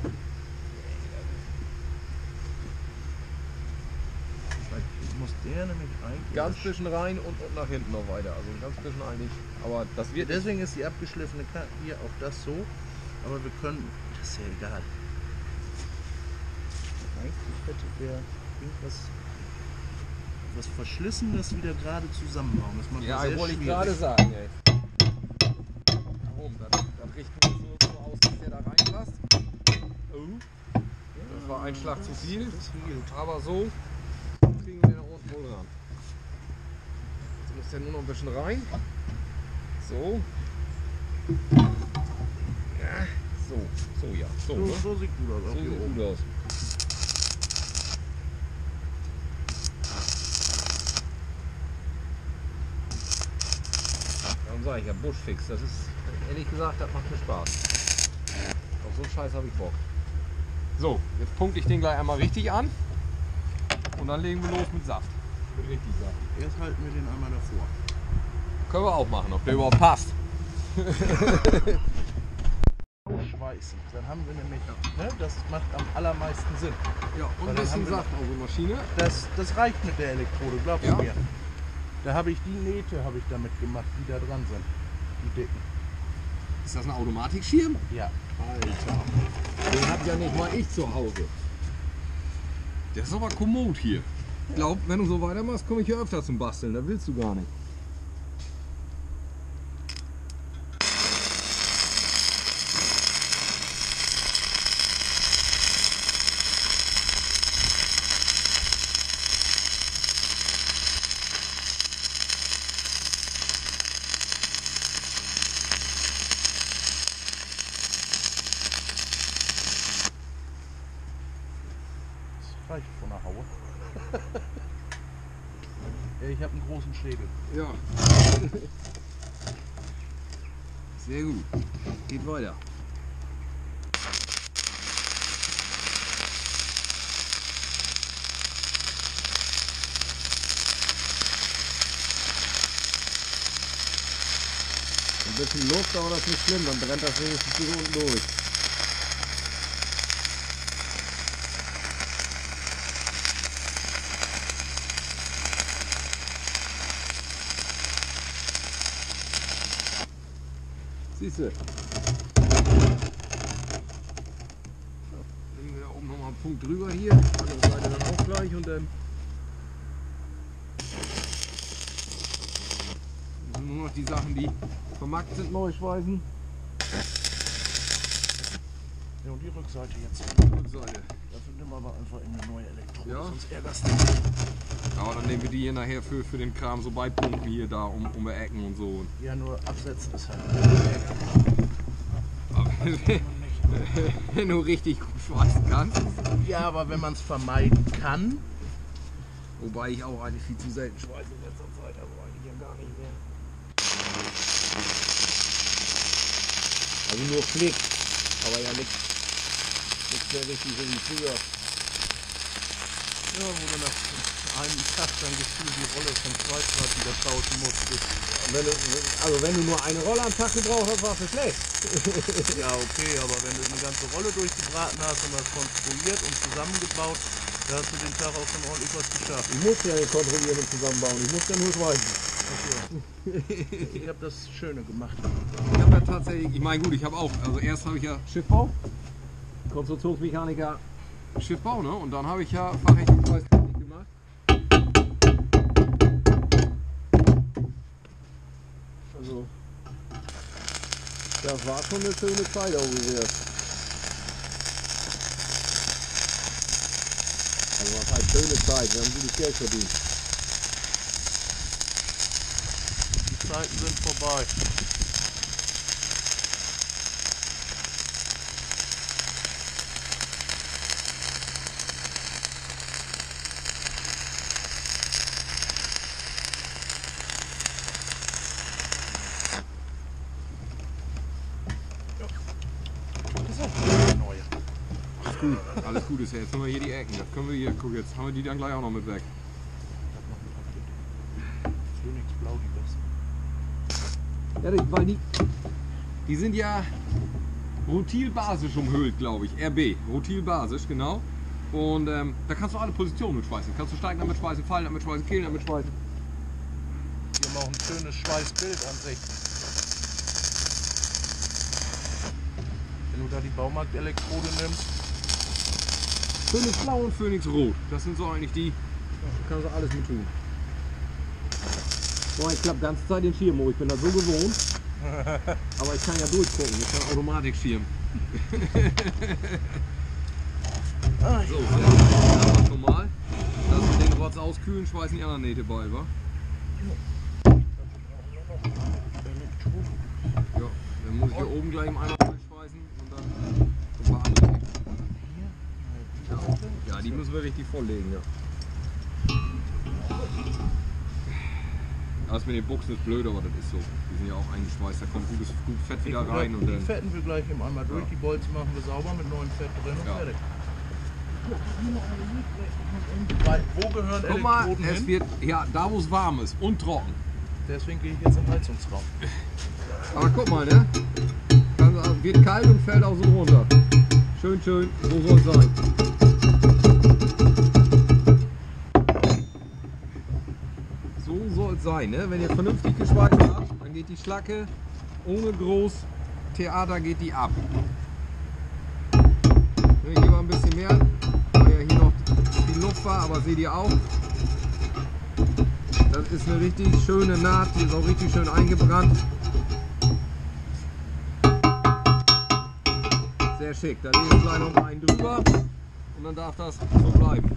B: Ich muss der nämlich eigentlich.
A: Ganz bisschen rein und nach hinten noch weiter. Also ein ganz bisschen eigentlich. Aber das wird.
B: Deswegen ist die abgeschliffene hier auch das so. Aber wir können. Das ist ja egal. Eigentlich hätte der irgendwas was Verschlissenes wieder gerade zusammenbauen. Das macht
A: Ja,
B: sehr
A: wollte ich
B: schwierig.
A: gerade sagen, ey. Warum? Das richten wir so aus, dass der da reinpasst. Oh. Das war ein Schlag zu viel. Aber so kriegen wir den da unten wohl ran. Jetzt muss der nur noch ein bisschen rein. So. Ja, so ja. So, ne?
B: So sieht gut aus.
A: So
B: Auch hier
A: sieht
B: oben.
A: gut aus. Darum sage ich ja, Buschfix, das ist, ehrlich gesagt, das macht mir Spaß. Auf so einen Scheiß habe ich Bock. So, jetzt punkte ich den gleich einmal richtig an und dann legen wir los mit Saft. Mit richtig Saft.
B: Erst halten wir den einmal davor.
A: Können wir auch machen, ob der überhaupt passt.
B: Schweißen. Dann haben wir nämlich, ne, das macht am allermeisten Sinn.
A: Ja, und
B: Weil
A: ein
B: dann
A: bisschen
B: haben wir-
A: Saft auf die Maschine.
B: Das reicht mit der Elektrode, glaubst
A: Ja.
B: du mir. Da habe ich die Nähte damit gemacht, die da dran sind. Die dicken.
A: Ist das ein Automatikschirm?
B: Ja.
A: Alter, den hab ja nicht mal ich zu Hause. Der ist aber kommod hier. Ich glaube, wenn du so weitermachst, komme ich hier öfter zum Basteln. Da willst du gar nicht.
B: einen großen Schädel.
A: Ja. Sehr gut. Geht weiter. Ein bisschen Luft, aber das ist nicht schlimm, dann brennt das wenigstens bis unten durch. Siehst du? Legen wir da oben nochmal einen Punkt drüber hier, andere Seite dann auch gleich und dann müssen nur noch die Sachen, die vermarktet sind, neu schweißen.
B: Ja, und die Rückseite jetzt.
A: Rückseite.
B: Dafür nehmen wir aber einfach eine neue Elektrode,
A: Ja.
B: sonst ärgerst du dich.
A: Aber dann nehmen wir die hier nachher für den Kram so beipumpen hier da um die Ecken und so.
B: Ja, nur absetzen ist halt.
A: Aber wenn du richtig gut schweißen kannst.
B: Ja, aber wenn man es vermeiden kann.
A: Wobei ich auch eigentlich viel zu selten schweiße in letzter Zeit, also eigentlich ja gar nicht mehr. Also nur Flick, aber ja nichts mehr richtig so wie früher.
B: Ja, wo du nach einem Tag dann gefühlt die Rolle vom Schweißrad wieder tauschen musstest.
A: Wenn du nur eine Rolle am Tag gebraucht hast, war es schlecht.
B: Ja, okay, aber wenn du eine ganze Rolle durchgebraten hast und das konstruiert und zusammengebaut, da hast du den Tag auch schon ordentlich was geschafft.
A: Ich musste ja nicht kontrollieren und zusammenbauen, ich musste ja nur schweißen.
B: Ich habe das Schöne gemacht.
A: Ich habe ja tatsächlich, ich meine gut, ich habe auch, also erst habe ich ja Schiffbau, Konstruktionsmechaniker Schiffbau, ne? Und dann habe ich ja Fachrichtung Schweißtechnik gemacht. Also, das war schon eine schöne Zeit auch gewesen. Also was heißt schöne Zeit, wir haben gutes Geld verdient.
B: Die Zeiten sind vorbei.
A: Gut, alles gut ist ja. Jetzt haben wir hier die Ecken. Das können wir hier, guck, jetzt haben wir die dann gleich auch noch mit weg.
B: Königsblau, die besten.
A: Ja, weil die sind ja rutilbasisch umhüllt, glaube ich. RB, rutilbasisch, genau. Und da kannst du alle Positionen mit schweißen. Kannst du steigen damit schweißen, fallen damit schweißen, kehlen damit schweißen.
B: Die haben auch ein schönes Schweißbild an sich. Wenn du da die Baumarktelektrode nimmst.
A: Phoenix Blau und Phoenix Rot. Das sind so eigentlich die. Da kannst du alles mit tun. So, ich klappe ganze Zeit den Schirm hoch. Ich bin da so gewohnt. Aber ich kann ja durchgucken. Ich kann Automatikschirm. So, sehr gut. Dann machen wir schon mal. Lass den Rotz auskühlen, schweißen die anderen Nähte bei, wa? Ja, dann muss ich hier oben gleich einmal durchschweißen und dann ein paar andere Ecken. Ja, die müssen wir richtig volllegen, ja. Das mit den Buchsen ist blöd, aber das ist so. Die sind ja auch eingeschweißt, da kommt gut Fett wieder rein und
B: Die
A: dann.
B: fetten wir gleich eben einmal durch,
A: Ja.
B: die Bolzen machen wir sauber mit neuem Fett drin und
A: Ja.
B: fertig. Weil, wo gehören
A: Guck mal,
B: Elektroden
A: es
B: hin?
A: wird, ja, da wo es warm ist und trocken.
B: Deswegen gehe ich jetzt im Heizungsraum.
A: Aber guck mal, ne? Dann wird kalt und fällt auch so runter. Schön, schön, so soll es sein. So soll es sein, ne? Wenn ihr vernünftig geschweißt habt, dann geht die Schlacke ohne groß Theater geht die ab. Ich gebe mal ein bisschen mehr, weil ja hier noch viel Luft war, aber seht ihr auch, das ist eine richtig schöne Naht, die ist auch richtig schön eingebrannt. Sehr schick, da lege ich gleich noch mal einen drüber und dann darf das so bleiben.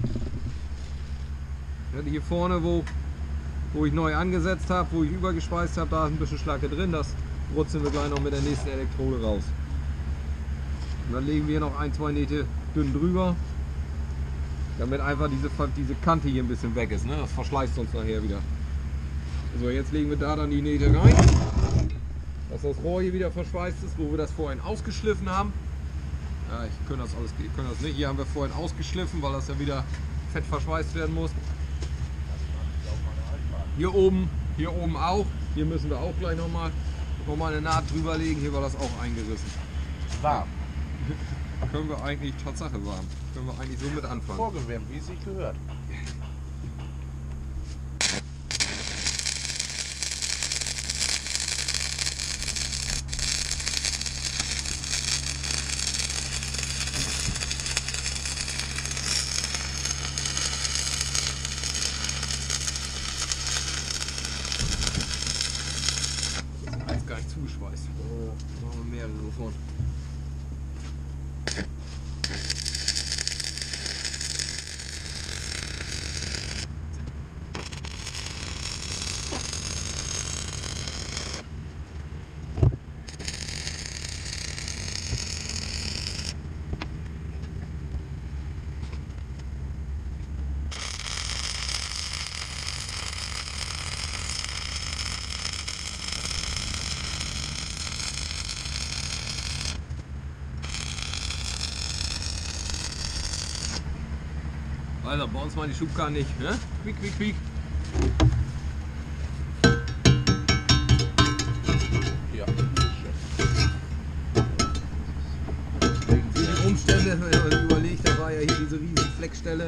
A: Ja, hier vorne, wo ich neu angesetzt habe, wo ich übergespeist habe, da ist ein bisschen Schlacke drin, das brutzeln wir gleich noch mit der nächsten Elektrode raus. Und dann legen wir noch ein, zwei Nähte dünn drüber. Damit einfach diese Kante hier ein bisschen weg ist, ne? Das verschleißt uns nachher wieder. So, jetzt legen wir da dann die Nähte rein. Dass das Rohr hier wieder verschweißt ist, wo wir das vorhin ausgeschliffen haben. Ja, ich kann das nicht. Hier haben wir vorhin ausgeschliffen, weil das ja wieder fett verschweißt werden muss. Hier oben auch. Hier müssen wir auch gleich nochmal eine Naht drüber legen. Hier war das auch eingerissen.
B: Warm.
A: Ja. Können wir eigentlich, Tatsache warm. Können wir eigentlich so mit anfangen.
B: Vorgewärmt, wie es sich gehört.
A: Gar nicht zugeschweißt. Machen wir mehrere von. Also bei uns mal die Schubkarren nicht, ne? Quiek, quiek, quiek.
B: Ja.
A: Die Umstände, wenn man überlegt, da war ja hier diese riesen Fleckstelle.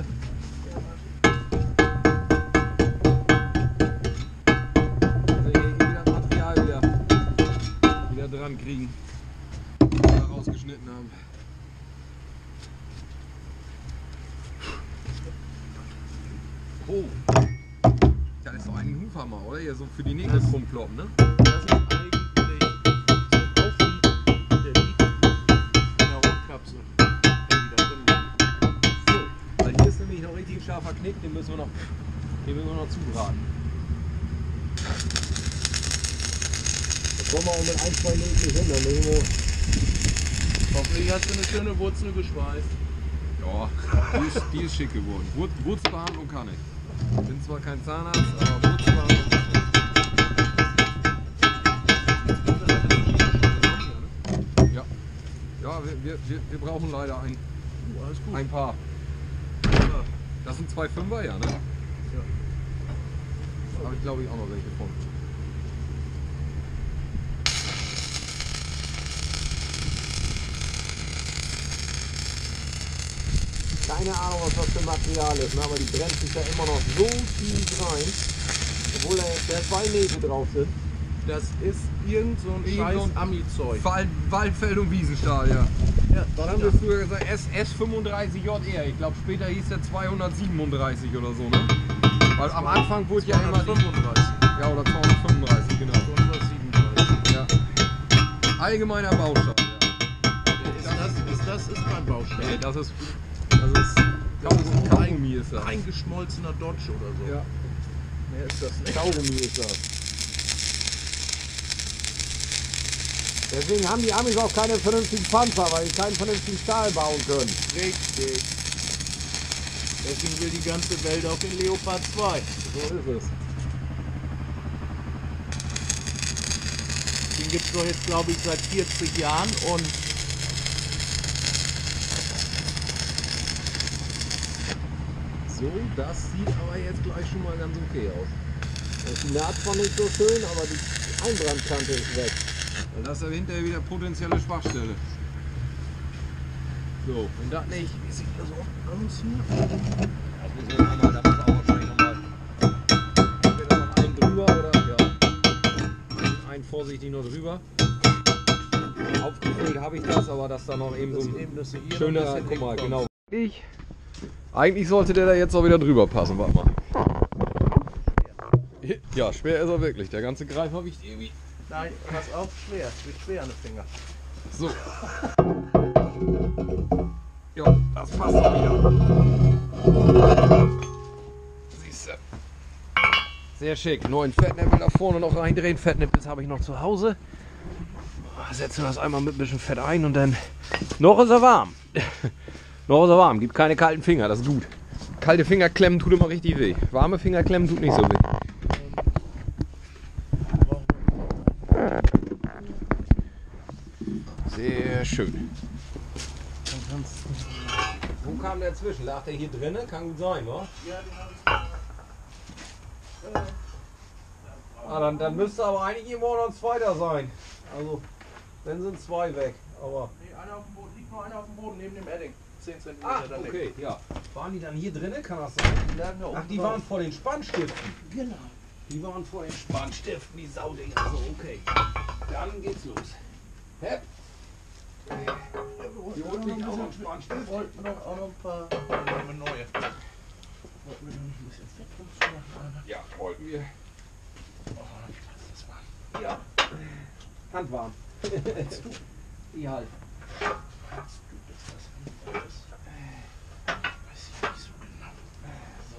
A: Also hier wieder Material wieder dran kriegen, was wir rausgeschnitten haben. Oh, ja, das ist doch eigentlich ein Hufhammer, oder? Hier so für die Nägel rumkloppen, ne?
B: Das ist eigentlich so ein Aufwieg, der liegt in der Rohrkapsel, der wieder drin liegt.
A: So, weil hier ist nämlich noch richtig ein scharfer Knick, den müssen wir noch zubraten. Das kommen wir auch mit ein, zwei Nägeln hin, dann nehmen wir.
B: Hoffentlich hast du eine schöne Wurzel geschweißt.
A: Ja, die ist schick geworden. Wurzelbehandlung kann ich. Bin zwar kein Zahnarzt, aber Wurzelbehandlung kann ich. Ja, ja, wir brauchen leider
B: Alles gut.
A: ein paar. Das sind 2 5er, ja, ne?
B: Ja.
A: Da habe ich glaube ich auch noch welche von. Keine Ahnung, was das für Material ist, ne? Aber die brennt sich ja immer noch so tief rein, obwohl da jetzt 2 Nägel drauf sind.
B: Das ist irgend so ein scheiß Ami-Zeug.
A: Waldfeld und Wiesenstahl, ja.
B: Ja,
A: Dann haben wir früher gesagt S35JR. Ich glaube später hieß der 237 oder so, ne? Weil am Anfang wurde ja immer
B: 235.
A: ja, oder 235, genau.
B: 237.
A: Ja. Allgemeiner Baustahl, ja.
B: Ist mein Baustein.
A: Nee, das ist Kaugummi ist das.
B: Eingeschmolzener Dodge oder so.
A: Ja.
B: Mehr ist das nicht.
A: Kaugummi ist das. Deswegen haben die Amis auch keine vernünftigen Panzer, weil sie keinen vernünftigen Stahl bauen können.
B: Richtig. Deswegen will die ganze Welt auf den Leopard 2.
A: So ist es.
B: Den gibt es doch jetzt, glaube ich, seit 40 Jahren und
A: So, das sieht aber jetzt gleich schon mal ganz okay aus. Die Naht zwar nicht so schön, aber die Einbrandkante ist weg. Weil das ist ja hinterher wieder potenzielle Schwachstelle. So, wenn das nicht, wie sieht das aus hier? Das müssen wir nochmal, da muss auch wahrscheinlich nochmal entweder noch einen drüber oder ja, einen vorsichtig noch drüber. Aufgefüllt habe ich das, aber dass da noch eben so ein schöner, guck mal, genau. Eigentlich sollte der da jetzt auch wieder drüber passen, warte mal. Ja, schwer ist er wirklich. Der ganze Greifer wiegt irgendwie.
B: Nein, pass auf, schwer. Es wird schwer an den Finger.
A: So. Ja, das passt auch wieder. Siehst du. Sehr schick. Neuen Fettnäppel da vorne noch reindrehen. Fettnäppels habe ich noch zu Hause. Setzen wir das einmal mit ein bisschen Fett ein und dann. Noch ist er warm. Noch ist er warm. Gibt keine kalten Finger. Das ist gut. kalte Finger klemmen tut immer richtig weh. Warme Finger klemmen tut nicht so weh. Sehr schön. Wo kam der zwischen? Lag der hier drinnen? Kann gut sein, wa?
B: Ja, den habe ich.
A: Dann müsste aber eigentlich irgendwo noch ein zweiter sein. Also, dann sind zwei weg. Aber
B: Nee, einer auf dem Boden, liegt nur einer auf dem Boden neben dem Edding. 10 cm daneben.
A: okay, ja. Waren die dann hier drinnen? Kann das sein?
B: Die lagen da oben.
A: Ach, die
B: drauf.
A: waren vor den Spannstiften.
B: Genau.
A: Die waren vor den Spannstiften, die Saudinger. So, okay. Dann geht's los. Hepp.
B: Wir
A: holt mich auch noch einen Spannstift.
B: wollten noch auch noch ein paar neue. Wollten wir noch ein bisschen Fett drum machen?
A: Ja, wollten wir.
B: Oh, das war.
A: Ja. Handwarm. Die halt.
B: Jetzt gibt es was anderes. Weiß ich nicht so genau. So.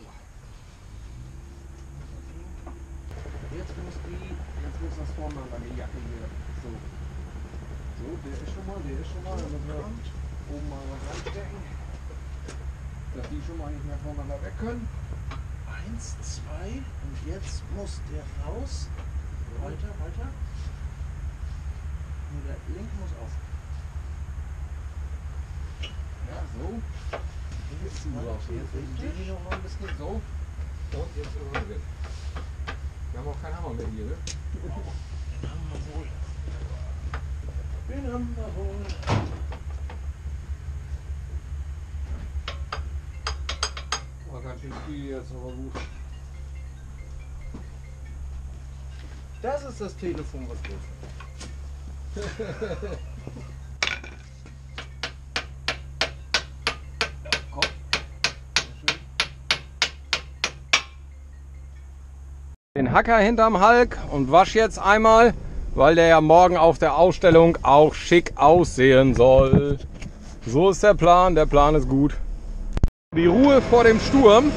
B: Jetzt muss das vorne an die Jacke hier. So. So, der ist schon mal. Da müssen wir oben mal was reinstecken.
A: Dass die schon mal nicht mehr voneinander weg können.
B: 1, 2 und jetzt muss der raus. Weiter. Nur der linke muss auf.
A: Ja, so.
B: Jetzt
A: zu raus.
B: Jetzt
A: Die noch mal ein bisschen so. Und jetzt sind wir drin. Wir haben auch keinen Hammer mehr hier, ne?
B: Den haben wir wohl.
A: War ganz schön viel jetzt, aber gut.
B: Das ist das Telefon, was los ist.
A: Komm. Sehr schön. Den Hacker hinterm Hulk und wasch jetzt einmal, weil der ja morgen auf der Ausstellung auch schick aussehen soll. So ist der Plan ist gut. Die Ruhe vor dem Sturm.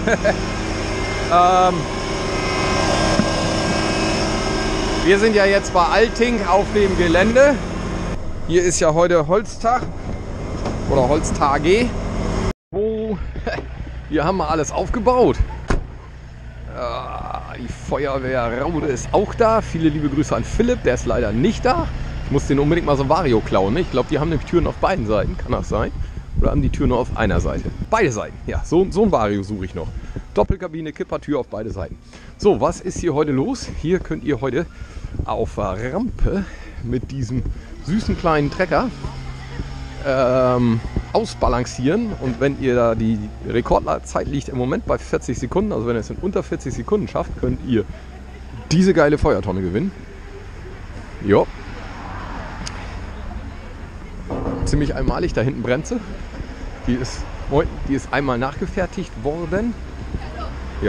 A: Wir sind ja jetzt bei Alting auf dem Gelände. Hier ist ja heute Holztag oder Holztage. Oh, hier haben wir alles aufgebaut. Die Feuerwehr Raude ist auch da. Viele liebe Grüße an Philipp, der ist leider nicht da. Ich muss den unbedingt mal so ein Vario klauen. Ne? Ich glaube, die haben nämlich Türen auf beiden Seiten. Kann das sein? Oder haben die Türen nur auf einer Seite? Beide Seiten. Ja, so ein Vario suche ich noch. Doppelkabine, Kippertür auf beide Seiten. So, was ist hier heute los? Hier könnt ihr heute auf der Rampe mit diesem süßen kleinen Trecker ausbalancieren. Und wenn ihr da, die Rekordzeit liegt im Moment bei 40 Sekunden, also wenn ihr es in unter 40 Sekunden schafft, könnt ihr diese geile Feuertonne gewinnen. Jo. Ziemlich einmalig, da hinten brennt sie. Die ist einmal nachgefertigt worden. Ja.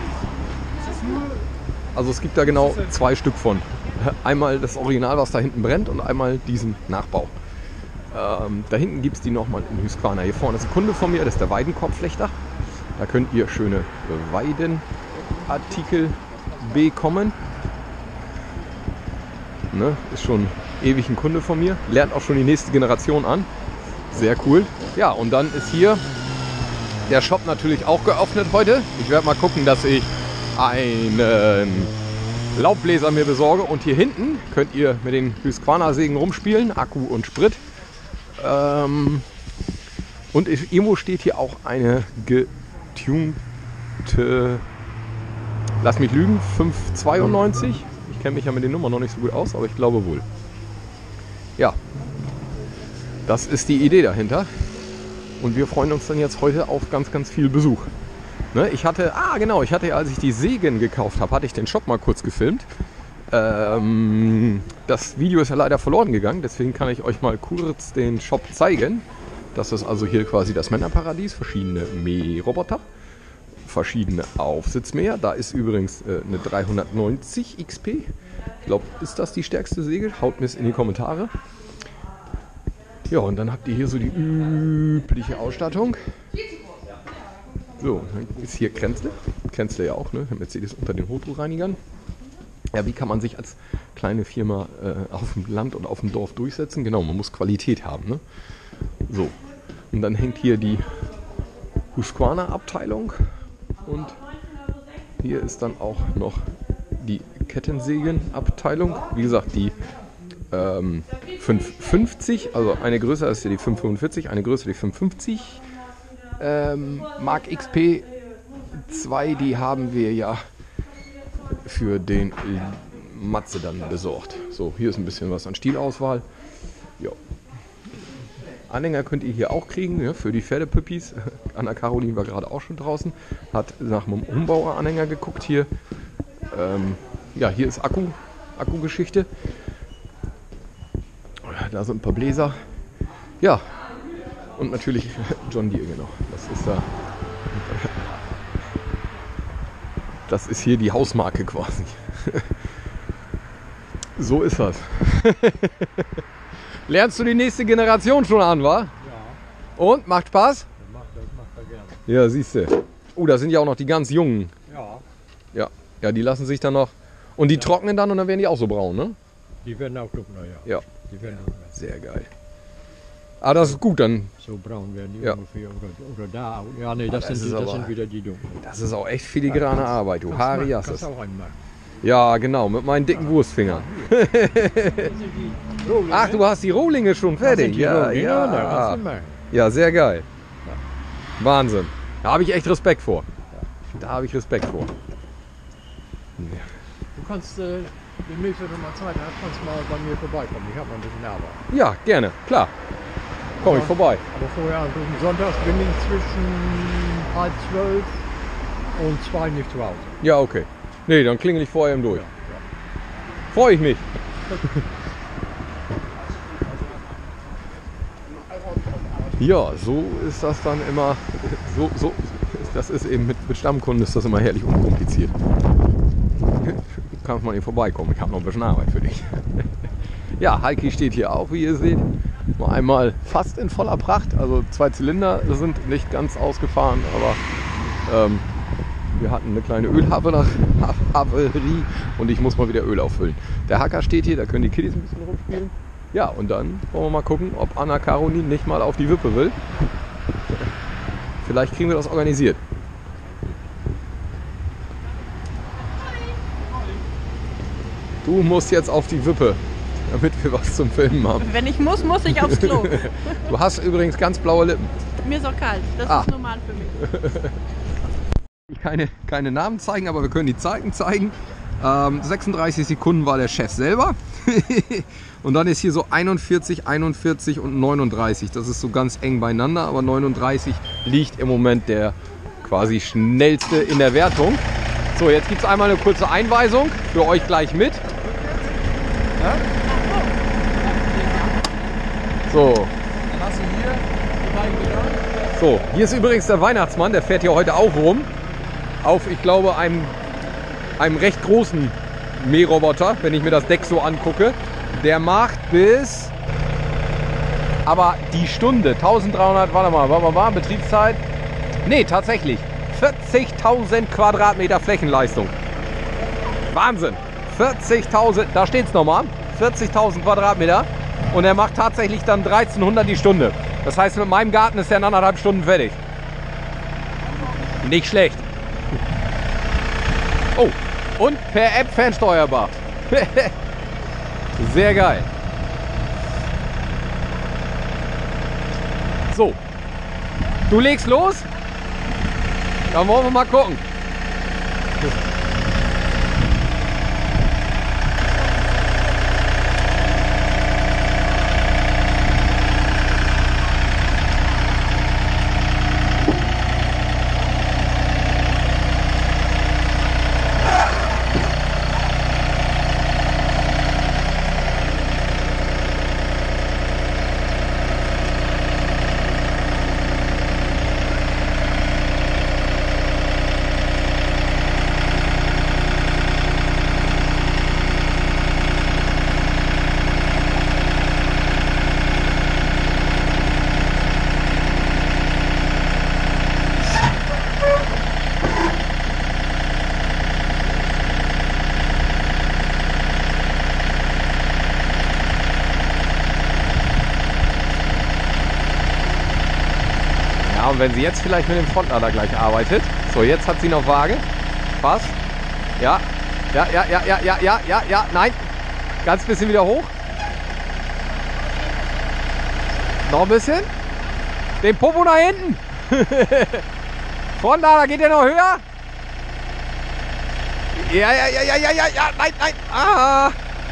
A: Also es gibt da genau zwei Stück von. Einmal das Original, was da hinten brennt, und einmal diesen Nachbau. Da hinten gibt es die nochmal in Husqvarna. Hier vorne ist ein Kunde von mir, das ist der Weidenkorbflechter. Da könnt ihr schöne Weidenartikel bekommen. Ne? Ist schon ewig ein Kunde von mir. Lernt auch schon die nächste Generation an. Sehr cool. Ja, und dann ist hier der Shop natürlich auch geöffnet heute. Ich werde mal gucken, dass ich einen Laubbläser mir besorge. Und hier hinten könnt ihr mit den Husqvarna-Sägen rumspielen. Akku und Sprit. Und irgendwo steht hier auch eine getunte, lass mich lügen, 592. Ich kenne mich ja mit den Nummern noch nicht so gut aus, aber ich glaube wohl. Ja, das ist die Idee dahinter. Und wir freuen uns dann jetzt heute auf ganz, ganz viel Besuch. Ne, ich hatte, als ich die Sägen gekauft habe, hatte ich den Shop mal kurz gefilmt. Das Video ist ja leider verloren gegangen, deswegen kann ich euch mal kurz den Shop zeigen. Das ist also hier quasi das Männerparadies, verschiedene Mähroboter, verschiedene Aufsitzmäher. Da ist übrigens eine 390 XP. Ich glaube, ist das die stärkste Säge? Haut mir es in die Kommentare. Ja, und dann habt ihr hier so die übliche Ausstattung. So, dann ist hier Kränzle. Kränzle ja auch, ne? Mercedes unter den Hochdruckreinigern. Ja, wie kann man sich als kleine Firma auf dem Land und auf dem Dorf durchsetzen? Genau, man muss Qualität haben. Ne? So, und dann hängt hier die Husqvarna-Abteilung. Und hier ist dann auch noch die Kettensägen-Abteilung. Wie gesagt, die 550, also eine größer ist hier die 545, eine größere die 550. Mark XP 2, die haben wir ja für den Matze dann besorgt. So, hier ist ein bisschen was an Stielauswahl. Jo. Anhänger könnt ihr hier auch kriegen, ja, für die Pferdepüppis. Anna Caroline war gerade auch schon draußen, hat nach einem Umbauanhänger geguckt hier. Ja, hier ist Akkugeschichte. Da sind ein paar Bläser. Ja, und natürlich John Deere, genau. Das ist da. Das ist hier die Hausmarke quasi. So ist das. Lernst du die nächste Generation schon an, wa?
C: Ja.
A: Und? Macht Spaß?
C: Das macht er gerne.
A: Ja, siehst du. Da sind ja auch noch die ganz Jungen.
C: Ja.
A: Ja, die lassen sich dann noch... Und die trocknen dann und dann werden die auch so braun, ne?
C: Die werden auch dunkler, ja.
A: Ja.
C: Die werden dunkler.
A: Sehr geil. Ah, das ist gut, dann...
C: So braun werden die
A: Ja.
C: ungefähr. Oder da. Ja, nee, das,
A: das ist aber-
C: sind wieder die dunklen.
A: Das ist auch echt filigrane Arbeit, du.
C: Kannst
A: Hariasses.
C: auch einen machen.
A: Ja, genau, mit meinen dicken Wurstfingern. Ach, du hast die Rohlinge schon fertig? Ja, ja. Ja, sehr geil. Wahnsinn. Da habe ich echt Respekt vor. Da habe ich Respekt vor.
C: Du kannst demnächst, wenn du mal Zeit hast, kannst du mal bei mir vorbeikommen. Ich habe noch ein bisschen Arbeit.
A: Ja, gerne, klar. Komme ich vorbei.
C: Aber vorher, also sonntags bin ich zwischen 11:30 und 2 nicht zu Hause.
A: Ja, okay. Nee, dann klingel ich vorher eben durch. Freue ich mich. Ja, so ist das dann immer. So, das ist eben mit Stammkunden ist das immer herrlich unkompliziert. Du kannst mal hier vorbeikommen, ich habe noch ein bisschen Arbeit für dich. Ja, Heiki steht hier auch, wie ihr seht. Noch einmal fast in voller Pracht. Also 2 Zylinder sind nicht ganz ausgefahren, aber wir hatten eine kleine Ölhaverie und ich muss mal wieder Öl auffüllen. Der Hacker steht hier, da können die Kiddies ein bisschen rumspielen. Ja, und dann wollen wir mal gucken, ob Anna Caroline nicht mal auf die Wippe will. Vielleicht kriegen wir das organisiert. Du musst jetzt auf die Wippe, damit wir was zum Filmen haben.
D: Wenn ich muss ich aufs Klo.
A: Du hast übrigens ganz blaue Lippen.
D: Mir ist auch kalt. Das ist normal für mich.
A: Ich kann keine Namen zeigen, aber wir können die Zeiten zeigen. 36 Sekunden war der Chef selber. Und dann ist hier so 41, 41 und 39. Das ist so ganz eng beieinander, aber 39 liegt im Moment der quasi schnellste in der Wertung. So, jetzt gibt es einmal eine kurze Einweisung für euch gleich mit. Ja? So. Dann hast du hier die beiden Bilder. So, hier ist übrigens der Weihnachtsmann, der fährt hier heute auch rum. Auf, ich glaube, einem recht großen Mähroboter, wenn ich mir das Deck so angucke. Der macht bis, aber die Stunde, 1300, warte mal, Betriebszeit, nee, tatsächlich, 40.000 Quadratmeter Flächenleistung. Wahnsinn, 40.000, da steht es nochmal, 40.000 Quadratmeter und er macht tatsächlich dann 1300 die Stunde. Das heißt, mit meinem Garten ist er in 1,5 Stunden fertig. Nicht schlecht. Oh, und per App fernsteuerbar. Sehr geil. So, du legst los. Dann wollen wir mal gucken. und wenn sie jetzt vielleicht mit dem Frontlader gleich arbeitet. So, jetzt hat sie noch Waage. Passt. Ja. Ja. Nein. Ganz bisschen wieder hoch. Noch ein bisschen. Den Popo nach hinten. Frontlader, geht der noch höher? Ja. Nein. Ah.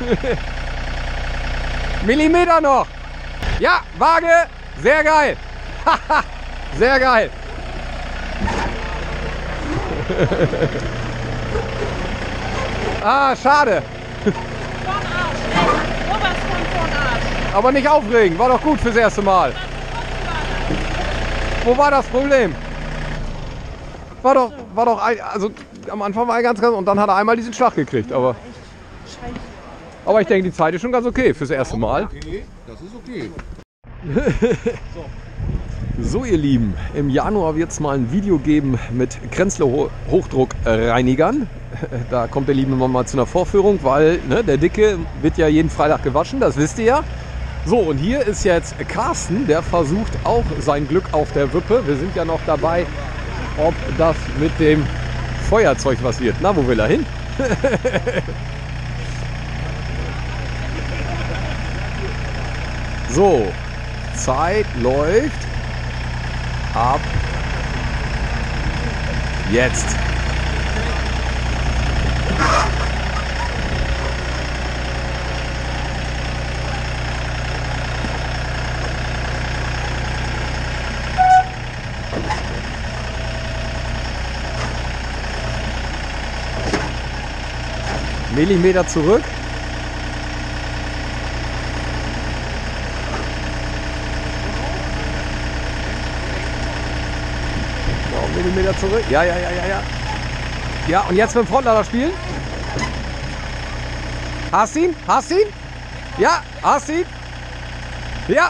A: Millimeter noch. Ja, Waage. Sehr geil. Sehr geil. Ah, schade. Aber nicht aufregen. War doch gut fürs erste Mal. Wo war das Problem? War doch also am Anfang war er ganz und dann hat er einmal diesen Schlag gekriegt. Aber ich denke, die Zeit ist schon ganz okay fürs erste Mal.
C: Okay, das ist okay.
A: So ihr Lieben, im Januar wird es mal ein Video geben mit Krenzler Hochdruckreinigern. Da kommt der liebe Mann mal zu einer Vorführung, weil ne, der Dicke wird ja jeden Freitag gewaschen, das wisst ihr ja. So, und hier ist jetzt Carsten, der versucht auch sein Glück auf der Wippe. Wir sind ja noch dabei, ob das mit dem Feuerzeug was wird. Na, wo will er hin? So, Zeit läuft. Ab jetzt. Millimeter zurück. Millimeter zurück. Ja. Ja, und jetzt mit dem Frontlader spielen. Hast ihn? Ja, hast ihn? Ja.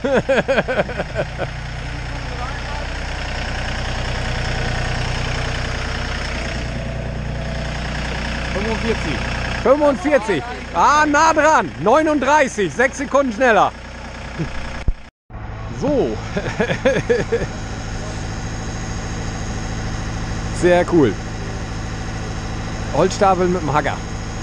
A: 45. Ah, nah dran. 39. 6 Sekunden schneller. So. Sehr cool. Holzstapel mit dem Hagger.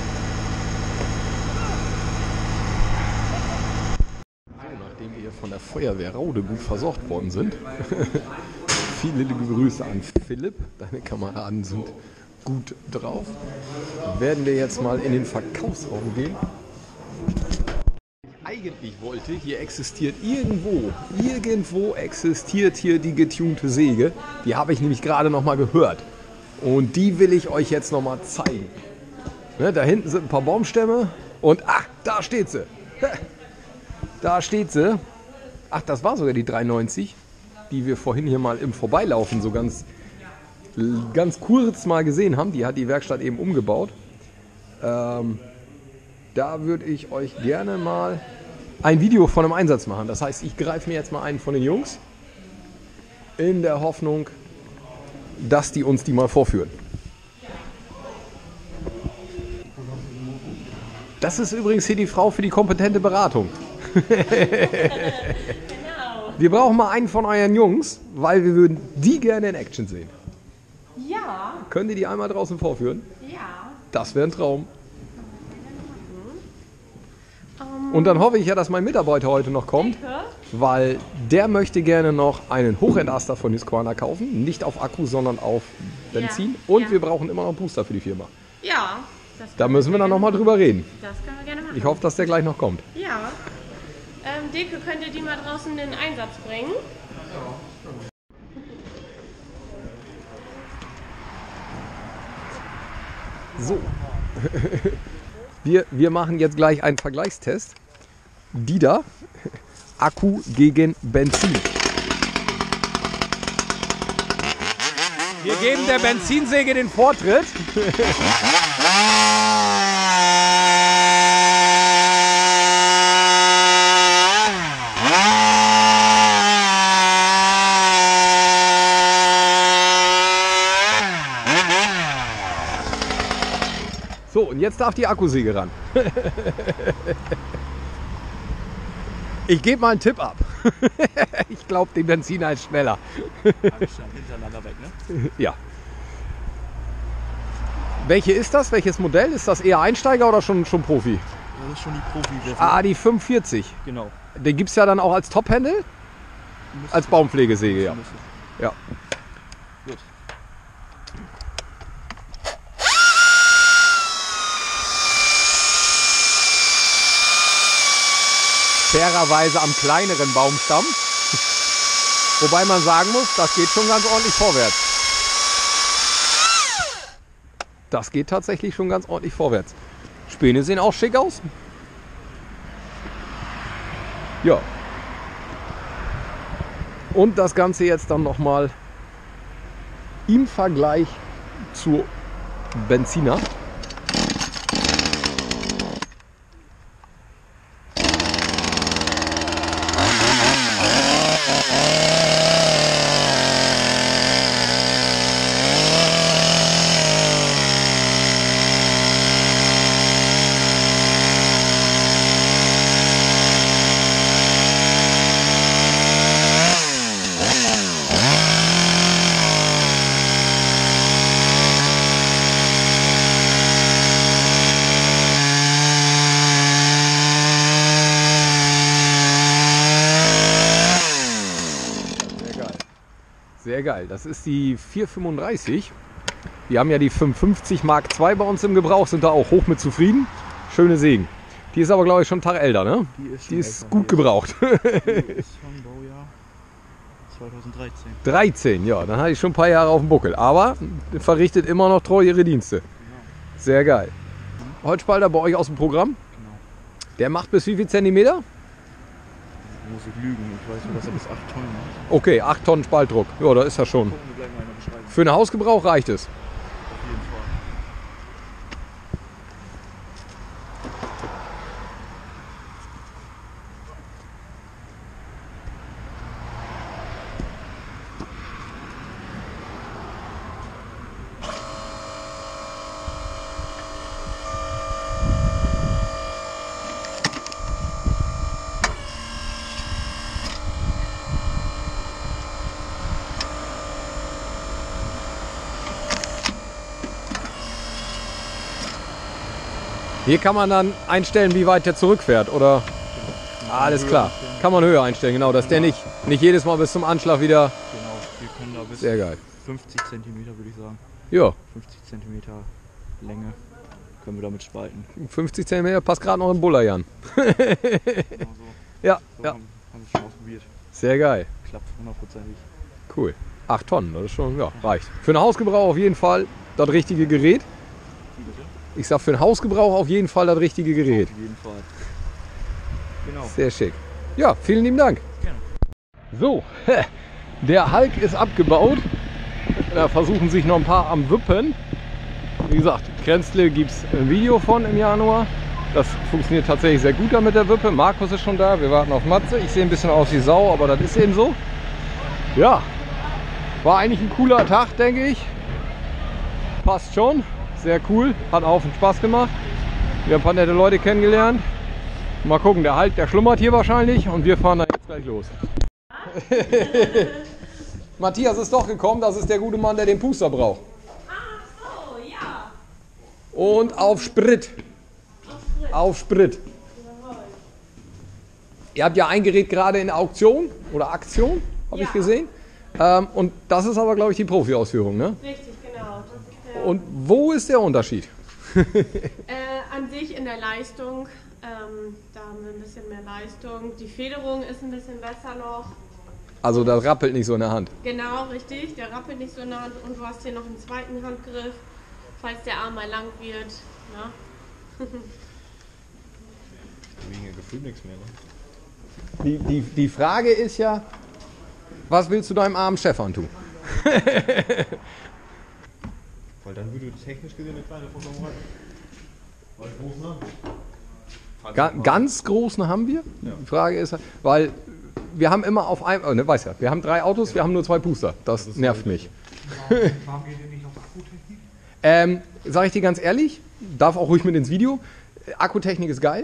A: So, nachdem wir von der Feuerwehr Raude gut versorgt worden sind, viele liebe Grüße an Philipp, deine Kameraden sind gut drauf, werden wir jetzt mal in den Verkaufsraum gehen. Eigentlich wollte, hier existiert irgendwo existiert hier die getunte Säge. Die habe ich nämlich gerade noch mal gehört. Und die will ich euch jetzt noch mal zeigen. Ne, da hinten sind ein paar Baumstämme und da steht sie. Da steht sie. Ach, das war sogar die 390, die wir vorhin hier mal im Vorbeilaufen so ganz kurz mal gesehen haben. Die hat die Werkstatt eben umgebaut. Da würde ich euch gerne mal ein Video von einem Einsatz machen. Das heißt, ich greife mir jetzt mal einen von den Jungs in der Hoffnung, dass die uns die mal vorführen. Das ist übrigens hier die Frau für die kompetente Beratung. Wir brauchen mal einen von euren Jungs, weil wir würden die gerne in Action sehen.
D: Ja.
A: Könnt ihr die einmal draußen vorführen?
D: Ja.
A: Das wäre ein Traum. Und dann hoffe ich ja, dass mein Mitarbeiter heute noch kommt, weil der möchte gerne noch einen Hochendaster von Husqvarna kaufen. Nicht auf Akku, sondern auf Benzin.
D: Ja.
A: Und wir brauchen immer noch einen Booster für die Firma.
D: Ja.
A: Da müssen wir dann nochmal drüber reden.
D: Das können wir gerne machen.
A: Ich hoffe, dass der gleich noch kommt.
D: Ja. Deke, könnt ihr die mal draußen in den Einsatz bringen?
A: So. Wir machen jetzt gleich einen Vergleichstest. Die da, Akku gegen Benzin. Wir geben der Benzinsäge den Vortritt. So, und jetzt darf die Akkusäge ran. Ich gebe mal einen Tipp ab. Ich glaube, der Benziner ist schneller.
B: Hintereinander weg, ne?
A: Ja. Welche ist das? Welches Modell? Ist das eher Einsteiger oder schon Profi?
B: Das ist schon die Profi-Version.
A: Ah, die 45.
B: Genau.
A: Den gibt es ja dann auch als Top-Handle? Als Baumpflegesäge, ja. Ja.
B: Gut.
A: Fairerweise am kleineren Baumstamm. Wobei man sagen muss, das geht schon ganz ordentlich vorwärts. Das geht tatsächlich schon ganz ordentlich vorwärts. Späne sehen auch schick aus. Ja. Und das Ganze jetzt dann nochmal im Vergleich zu Benziner. Sehr geil. Das ist die 435. Wir haben ja die 550 Mark II bei uns im Gebrauch, sind da auch hoch mit zufrieden. Schöne Sägen. Die ist aber, glaube ich, schon einen Tag älter, ne? Die ist gut gebraucht.
B: Die ist vom Baujahr 2013.
A: 13, ja. Dann hatte ich schon ein paar Jahre auf dem Buckel. Aber verrichtet immer noch treu ihre Dienste. Sehr geil. Holzspalter bei euch aus dem Programm.
B: Genau.
A: Der macht bis wie viel Zentimeter?
B: Muss ich lügen, ich weiß nur, dass er bis 8 Tonnen macht.
A: Okay, 8 Tonnen Spaltdruck. Ja, das ist ja schon.
B: Gucken wir gleich mal in der Beschreibung.
A: Für einen Hausgebrauch reicht es.
B: Auf jeden Fall.
A: Hier kann man dann einstellen, wie weit der zurückfährt, oder? Alles klar. Kann man höher einstellen, genau, dass der nicht jedes Mal bis zum Anschlag wieder...
B: Genau, wir können da bis
A: Sehr geil.
B: 50 cm würde ich sagen.
A: Ja,
B: 50 cm Länge können wir damit spalten.
A: 50 cm passt gerade noch im Buller, Jan.
B: Genau so.
A: Ja,
B: So
A: ja.
B: haben wir schon ausprobiert.
A: Sehr geil.
B: Klappt hundertprozentig.
A: Cool. 8 Tonnen, das ist schon, ja, reicht. Für einen Hausgebrauch auf jeden Fall das richtige Gerät. Ich sag für einen Hausgebrauch auf jeden Fall das richtige Gerät.
B: Auf jeden Fall. Genau.
A: Sehr schick. Ja, vielen lieben Dank.
B: Gerne.
A: So, der Hulk ist abgebaut. Da versuchen sich noch ein paar am Wippen. Wie gesagt, Krenzle gibt es ein Video von im Januar. Das funktioniert tatsächlich sehr gut da mit der Wippe. Markus ist schon da, wir warten auf Matze. Ich sehe ein bisschen aus wie Sau, aber das ist eben so. Ja, war eigentlich ein cooler Tag, denke ich. Passt schon, sehr cool, hat auch Spaß gemacht. Wir haben ein paar nette Leute kennengelernt. Mal gucken, der Hulk, der schlummert hier wahrscheinlich und wir fahren da jetzt gleich los. Matthias ist doch gekommen, das ist der gute Mann, der den Puster braucht.
D: Ach so, ja.
A: Und auf Sprit. Auf Sprit. Ihr habt ja ein Gerät gerade in Auktion oder Aktion, habe ich gesehen. Und das ist aber, glaube ich, die Profi-Ausführung, ne?
D: Richtig, genau. Das ist der,
A: Und wo ist der Unterschied?
D: an sich in der Leistung, da haben wir ein bisschen mehr Leistung. Die Federung ist ein bisschen besser noch.
A: Also das rappelt nicht so in der Hand.
D: Genau, richtig. Der rappelt nicht so in der Hand und du hast hier noch einen zweiten Handgriff, falls der Arm mal lang wird. Ne?
B: Wir wiegen ja gefühlt nichts mehr, ne?
A: Die Frage ist ja, was willst du deinem armen Chef antun?
B: Weil dann würde technisch gesehen eine kleine Versorgung rein. Weil großen haben wir.
A: Ganz großen haben wir. Die Frage ist, weil wir haben immer auf einem, ne, weiß ja, wir haben 3 Autos, wir haben nur 2 Puster. Das nervt mich.
C: Warum geht ihr nicht auf Akkutechnik?
A: Sag ich dir ganz ehrlich, darf auch ruhig mit ins Video. Akkutechnik ist geil.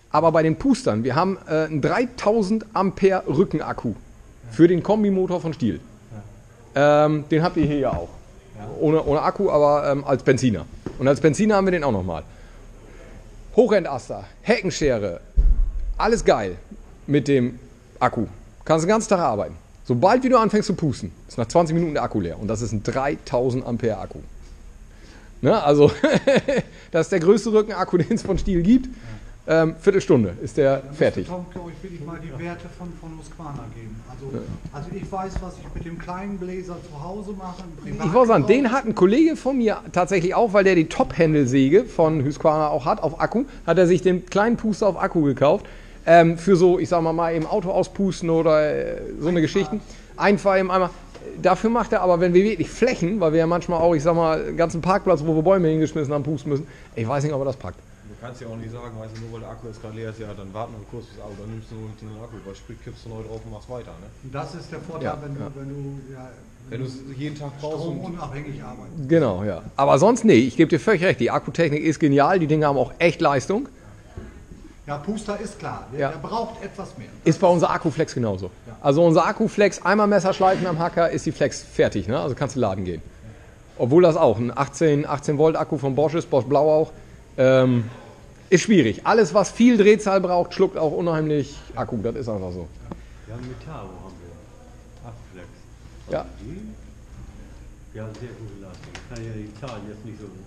A: Aber bei den Pustern, wir haben einen 3000 Ampere Rückenakku für den Kombimotor von Stihl. Den habt ihr hier ja auch. Ohne Akku, aber als Benziner. Und als Benziner haben wir den auch nochmal. Hochendaster, Heckenschere, alles geil mit dem Akku. Kannst den ganzen Tag arbeiten. Sobald wie du anfängst zu pusten, ist nach 20 Minuten der Akku leer. Und das ist ein 3000 Ampere Akku. Ne? Also, das ist der größte Rückenakku, den es von Stihl gibt. Viertelstunde ist der fertig.
E: Tom, glaube ich, will ich mal die Werte von Husqvarna geben. Also ich weiß, was ich mit dem kleinen Bläser zu Hause mache.
A: Ich wollte sagen, den hat ein Kollege von mir tatsächlich auch, weil der die Top-Handle-Säge von Husqvarna auch hat, auf Akku, hat er sich den kleinen Puster auf Akku gekauft. Für so, ich sag mal, im Auto auspusten oder so eine Geschichten. Einfach eben einmal. Dafür macht er aber, wenn wir wirklich Flächen, weil wir ja manchmal auch, ich sag mal, einen ganzen Parkplatz, wo wir Bäume hingeschmissen haben, pusten müssen. Ich weiß nicht, ob er das packt.
F: Du kannst ja auch nicht sagen, weißt du, nur weil der Akku jetzt gerade leer ist, ja, dann warten wir kurz bis Auto, dann nimmst du den Akku, weil Sprit kippst du neu drauf und machst weiter. Ne?
E: Das ist der Vorteil, wenn du
F: es jeden Tag brauchst.
E: Stromunabhängig arbeitest.
A: Genau, ja. Aber sonst, nee, ich gebe dir völlig recht, die Akkutechnik ist genial, die Dinge haben auch echt Leistung.
E: Ja, Puster ist klar, der braucht etwas mehr.
A: Ist bei unserer Akkuflex genauso. Also unser Akkuflex, einmal Messer schleifen am Hacker, ist die Flex fertig, ne? Also kannst du laden gehen. Obwohl das auch ein 18 Volt Akku von Bosch ist, Bosch Blau auch. Ist schwierig. Alles, was viel Drehzahl braucht, schluckt auch unheimlich Akku. Das ist einfach so.
G: Ja, Metaro haben wir. Akkuflex.
A: Ja.
G: Die haben sehr gute Leistung. Ich kann ja die Zahlen jetzt nicht so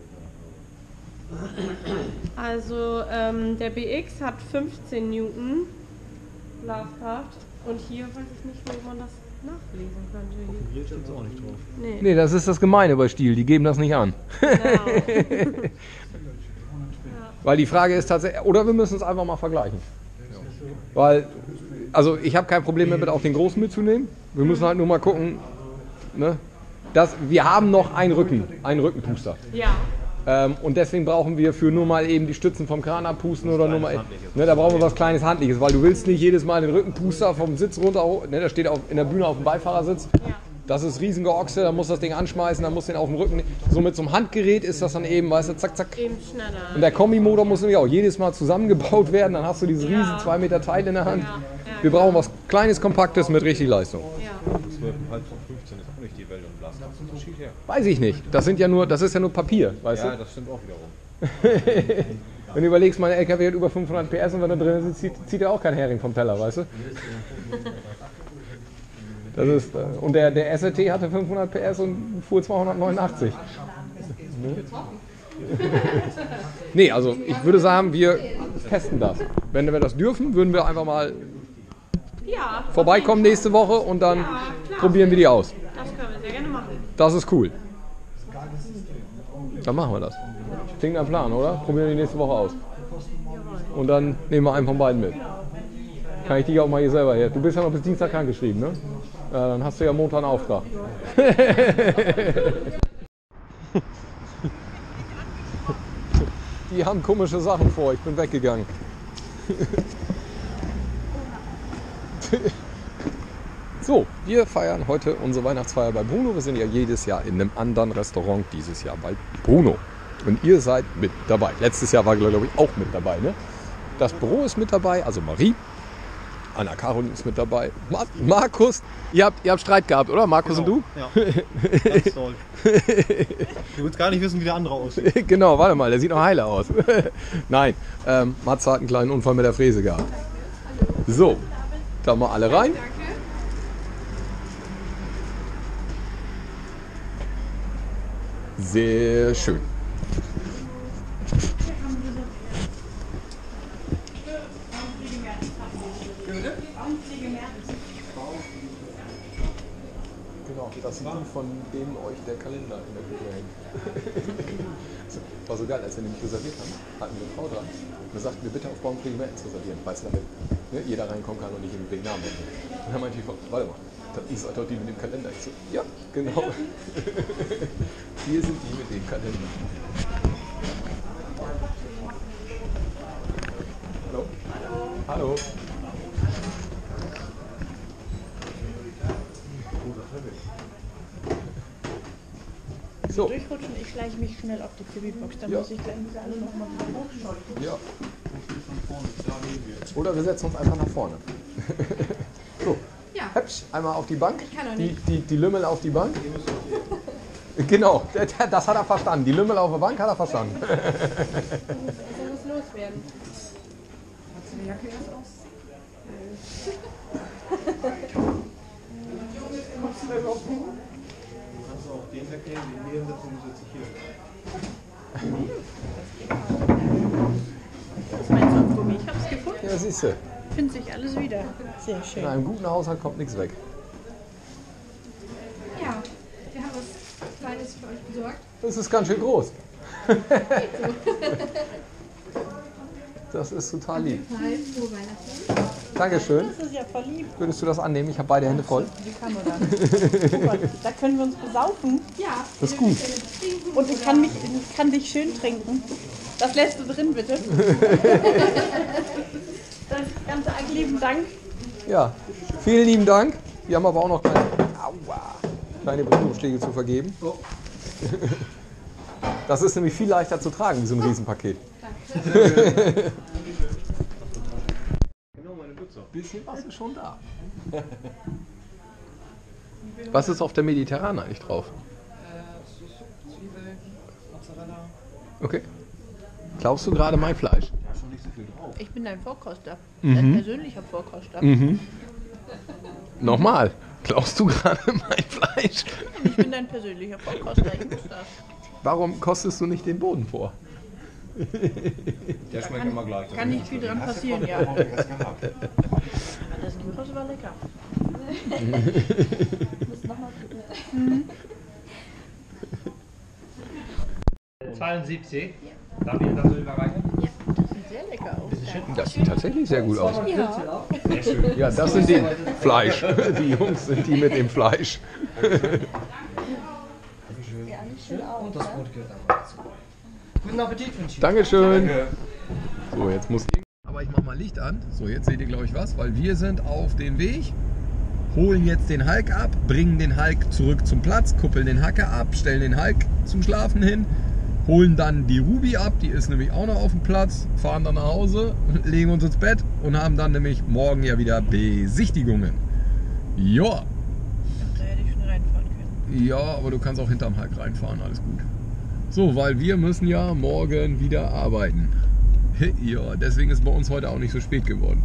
G: sagen.
D: Also der BX hat 15 Newton Blaskraft und hier weiß ich nicht, wo man das nachlesen könnte.
F: Hier steht es auch nicht drauf.
A: Nee, das ist das Gemeine bei Stihl. Die geben das nicht an.
D: Genau.
A: Weil die Frage ist tatsächlich, oder wir müssen es einfach mal vergleichen. Weil, also ich habe kein Problem damit, auch den Großen mitzunehmen. Wir müssen halt nur mal gucken, ne? Wir haben noch einen Rückenpuster.
D: Ja.
A: Und deswegen brauchen wir für nur mal eben die Stützen vom Kran abpusten oder nur mal, ne, da brauchen wir was kleines Handliches, weil du willst nicht jedes Mal den Rückenpuster vom Sitz runter, ne, der steht in der Bühne auf dem Beifahrersitz.
D: Ja.
A: Das ist Riesengeochse, da muss das Ding anschmeißen, dann muss den auf dem Rücken. So mit so einem Handgerät ist das dann eben, weißt du, zack, zack.
D: Eben schneller.
A: Und der Kombimotor muss nämlich auch jedes Mal zusammengebaut werden, dann hast du dieses riesen 2 Meter Teil in der Hand. Wir brauchen was Kleines, Kompaktes mit richtig Leistung.
D: Ja.
F: 12,5 von 15 ist auch nicht die Welt und Blaskraftunterschied her.
A: Weiß ich nicht, das ist ja nur Papier, weißt
F: Ja,
A: du?
F: das stimmt auch wiederum.
A: Wenn du überlegst, mein LKW hat über 500 PS und wenn er drin sitzt, zieht er auch kein Hering vom Teller, weißt du? Das ist, und der SRT hatte 500 PS und fuhr 289. Nee, also ich würde sagen, wir testen das. Wenn wir das dürfen, würden wir einfach mal vorbeikommen nächste Woche und dann probieren wir die aus.
D: Das können wir sehr gerne machen.
A: Das ist cool. Dann machen wir das. Klingt ein Plan, oder? Probieren wir die nächste Woche aus. Und dann nehmen wir einen von beiden mit. Kann ich dich auch mal hier selber her. Du bist ja noch bis Dienstag krankgeschrieben, ne? Ja, dann hast du ja Montag einen Auftrag. Die haben komische Sachen vor, ich bin weggegangen. So, wir feiern heute unsere Weihnachtsfeier bei Bruno. Wir sind ja jedes Jahr in einem anderen Restaurant, dieses Jahr bei Bruno. Und ihr seid mit dabei. Letztes Jahr war, glaube ich, auch mit dabei. Ne? Das Büro ist mit dabei, also Marie. Anna Caroline ist mit dabei. Markus, ihr habt Streit gehabt, oder? Markus
F: Genau.
A: und du?
F: Ja, ganz toll. Du willst gar nicht wissen, wie der andere aussieht.
A: Genau, warte mal, der sieht noch heile aus. Nein, Matze hat einen kleinen Unfall mit der Fräse gehabt. So, da mal alle rein. Sehr schön. Genau, das sind die, von denen euch der Kalender in der Küche hängt. War so geil, als wir nämlich reserviert haben, hatten wir eine Frau dran. Wir sagten, wir bitte auf Baumfliege Mertens reservieren, weil es damit jeder reinkommen kann und nicht im Namen wird. Und dann meinte die Frau, warte mal, das ist doch die mit dem Kalender. Ich so, ja, genau. Hier sind die mit dem Kalender. Hallo? Hallo? So.
H: Durchrutschen, ich schleiche mich schnell auf die TV-Box, dann muss ich gleich alle nochmal wieder hochschalten.
A: Ja. Oder wir setzen uns einfach nach vorne. So,
H: Ja.
A: hübsch, einmal auf die Bank.
H: Ich kann auch
A: Die Lümmel auf die Bank. Genau, das hat er verstanden. Die Lümmel auf der Bank hat er verstanden.
D: Das muss loswerden.
H: Hast du die Jacke erst aus?
F: Du kannst auch den wegnehmen, den hier sitzen, du sitzt hier.
H: Das ist mein Sonnengummi. Ich hab's gefunden.
A: Ja, siehst du.
H: Findet sich alles wieder. Sehr schön.
A: In einem guten Haushalt kommt nichts weg.
H: Ja, wir haben was Kleines für euch besorgt.
A: Das ist ganz schön groß. Das ist total lieb.
H: Hi, frohe Weihnachten.
A: Dankeschön.
H: Das ist ja voll lieb.
A: Würdest du das annehmen? Ich habe beide Hände voll.
H: Die Kamera. Super. Da können wir uns besaufen. Ja.
A: Das ist gut.
H: Und ich kann dich schön trinken. Das lässt du drin, bitte. Das ganz lieben Dank.
A: Ja, vielen lieben Dank. Wir haben aber auch noch kleine Blumenstiege zu vergeben. Das ist nämlich viel leichter zu tragen, wie so ein Riesenpaket.
F: Genau, meine Pizza.
A: Bisschen was ist schon da. Was ist auf der Mediterrane eigentlich drauf?
E: Zwiebeln, Mozzarella.
A: Okay. Klaust du gerade mein Fleisch?
F: Da ist schon nicht so viel drauf.
H: Ich bin dein Vorkoster. Dein persönlicher Vorkoster.
A: Nochmal. Klaust du gerade mein Fleisch?
H: Ich bin dein persönlicher Vorkoster. Ich muss das.
A: Warum kostest du nicht den Boden vor?
F: Der schmeckt immer gleich.
H: Kann nicht viel dran passieren, ja.
F: Das gehabt.
H: Das Gyros war lecker.
G: Mhm. 72. Darf ich das so überreichen?
H: Ja, das sieht sehr lecker aus.
A: Das sieht tatsächlich sehr gut aus.
H: Ja.
G: Sehr schön.
A: Ja, das sind die Fleisch. Die Jungs sind die mit dem Fleisch.
G: Und das Brot gehört auch dazu. Guten Appetit wünsche ich.
A: Dankeschön. So, jetzt muss ich. Aber ich mach mal Licht an. So, jetzt seht ihr, glaube ich, was, weil wir sind auf dem Weg, holen jetzt den Hulk ab, bringen den Hulk zurück zum Platz, kuppeln den Hacker ab, stellen den Hulk zum Schlafen hin, holen dann die Ruby ab, die ist nämlich auch noch auf dem Platz, fahren dann nach Hause, legen uns ins Bett und haben dann nämlich morgen ja wieder Besichtigungen. Ja.
H: Da hätte ich schon reinfahren können.
A: Ja, aber du kannst auch hinterm Hulk reinfahren, alles gut. So, weil wir müssen ja morgen wieder arbeiten. Ja, deswegen ist bei uns heute auch nicht so spät geworden.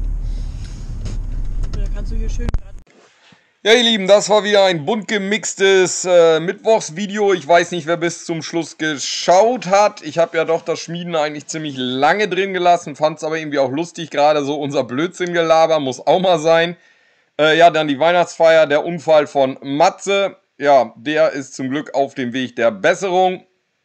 H: Da kannst du hier schön.
A: Ja, ihr Lieben, das war wieder ein bunt gemixtes Mittwochsvideo. Ich weiß nicht, wer bis zum Schluss geschaut hat. Ich habe ja doch das Schmieden eigentlich ziemlich lange drin gelassen, fand es aber irgendwie auch lustig, gerade so unser Blödsinngelaber, muss auch mal sein. Ja, dann die Weihnachtsfeier, der Unfall von Matze. Ja, der ist zum Glück auf dem Weg der Besserung.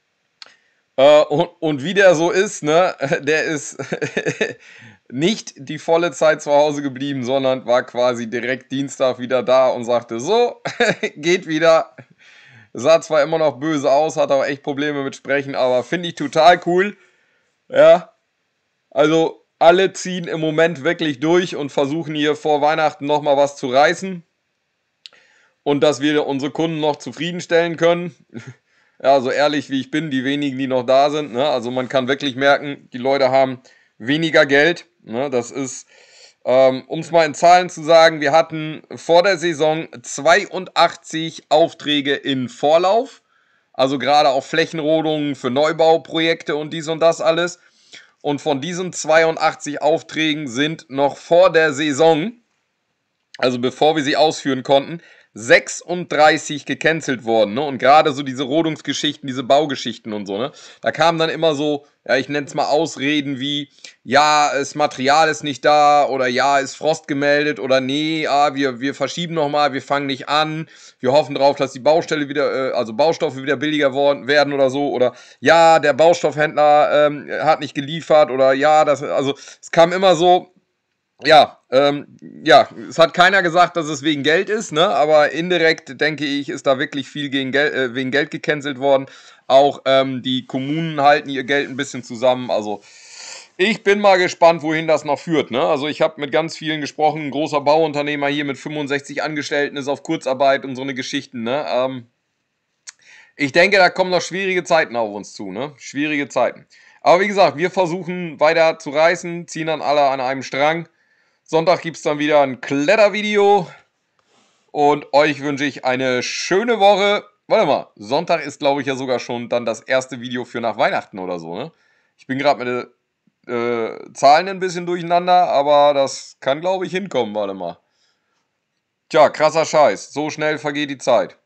A: Und wie der so ist, ne, der ist nicht die volle Zeit zu Hause geblieben, sondern war quasi direkt Dienstag wieder da und sagte, so, geht wieder. Sah zwar immer noch böse aus, hat auch echt Probleme mit Sprechen, aber finde ich total cool. Ja, also alle ziehen im Moment wirklich durch und versuchen hier vor Weihnachten nochmal was zu reißen. Und dass wir unsere Kunden noch zufriedenstellen können. Ja, so ehrlich wie ich bin, die wenigen, die noch da sind. Ne? Also man kann wirklich merken, die Leute haben weniger Geld. Ne? Das ist, um es mal in Zahlen zu sagen, wir hatten vor der Saison 82 Aufträge in Vorlauf. Also gerade auf Flächenrodungen für Neubauprojekte und dies und das alles. Und von diesen 82 Aufträgen sind noch vor der Saison, also bevor wir sie ausführen konnten, 36 gecancelt worden, ne? Und gerade so diese Rodungsgeschichten, diese Baugeschichten und so, ne? Da kamen dann immer so, ja, ich nenne es mal Ausreden wie, ja, das Material ist nicht da oder ja, ist Frost gemeldet oder nee, wir verschieben nochmal, wir fangen nicht an, wir hoffen drauf, dass die Baustelle wieder, also Baustoffe wieder billiger werden oder so oder ja, der Baustoffhändler hat nicht geliefert oder ja, also es kam immer so, ja, es hat keiner gesagt, dass es wegen Geld ist, ne? Aber indirekt, denke ich, ist da wirklich viel wegen Geld gecancelt worden. Auch die Kommunen halten ihr Geld ein bisschen zusammen. Also ich bin mal gespannt, wohin das noch führt, ne? Also ich habe mit ganz vielen gesprochen. Ein großer Bauunternehmer hier mit 65 Angestellten ist auf Kurzarbeit und so eine Geschichten, ne? Ich denke, da kommen noch schwierige Zeiten auf uns zu, ne? Schwierige Zeiten. Aber wie gesagt, wir versuchen weiter zu reißen, ziehen dann alle an einem Strang. Sonntag gibt es dann wieder ein Klettervideo. Und euch wünsche ich eine schöne Woche. Warte mal, Sonntag ist, glaube ich, ja sogar schon dann das erste Video für nach Weihnachten oder so, ne? Ich bin gerade mit den Zahlen ein bisschen durcheinander, aber das kann, glaube ich, hinkommen. Warte mal. Tja, krasser Scheiß. So schnell vergeht die Zeit.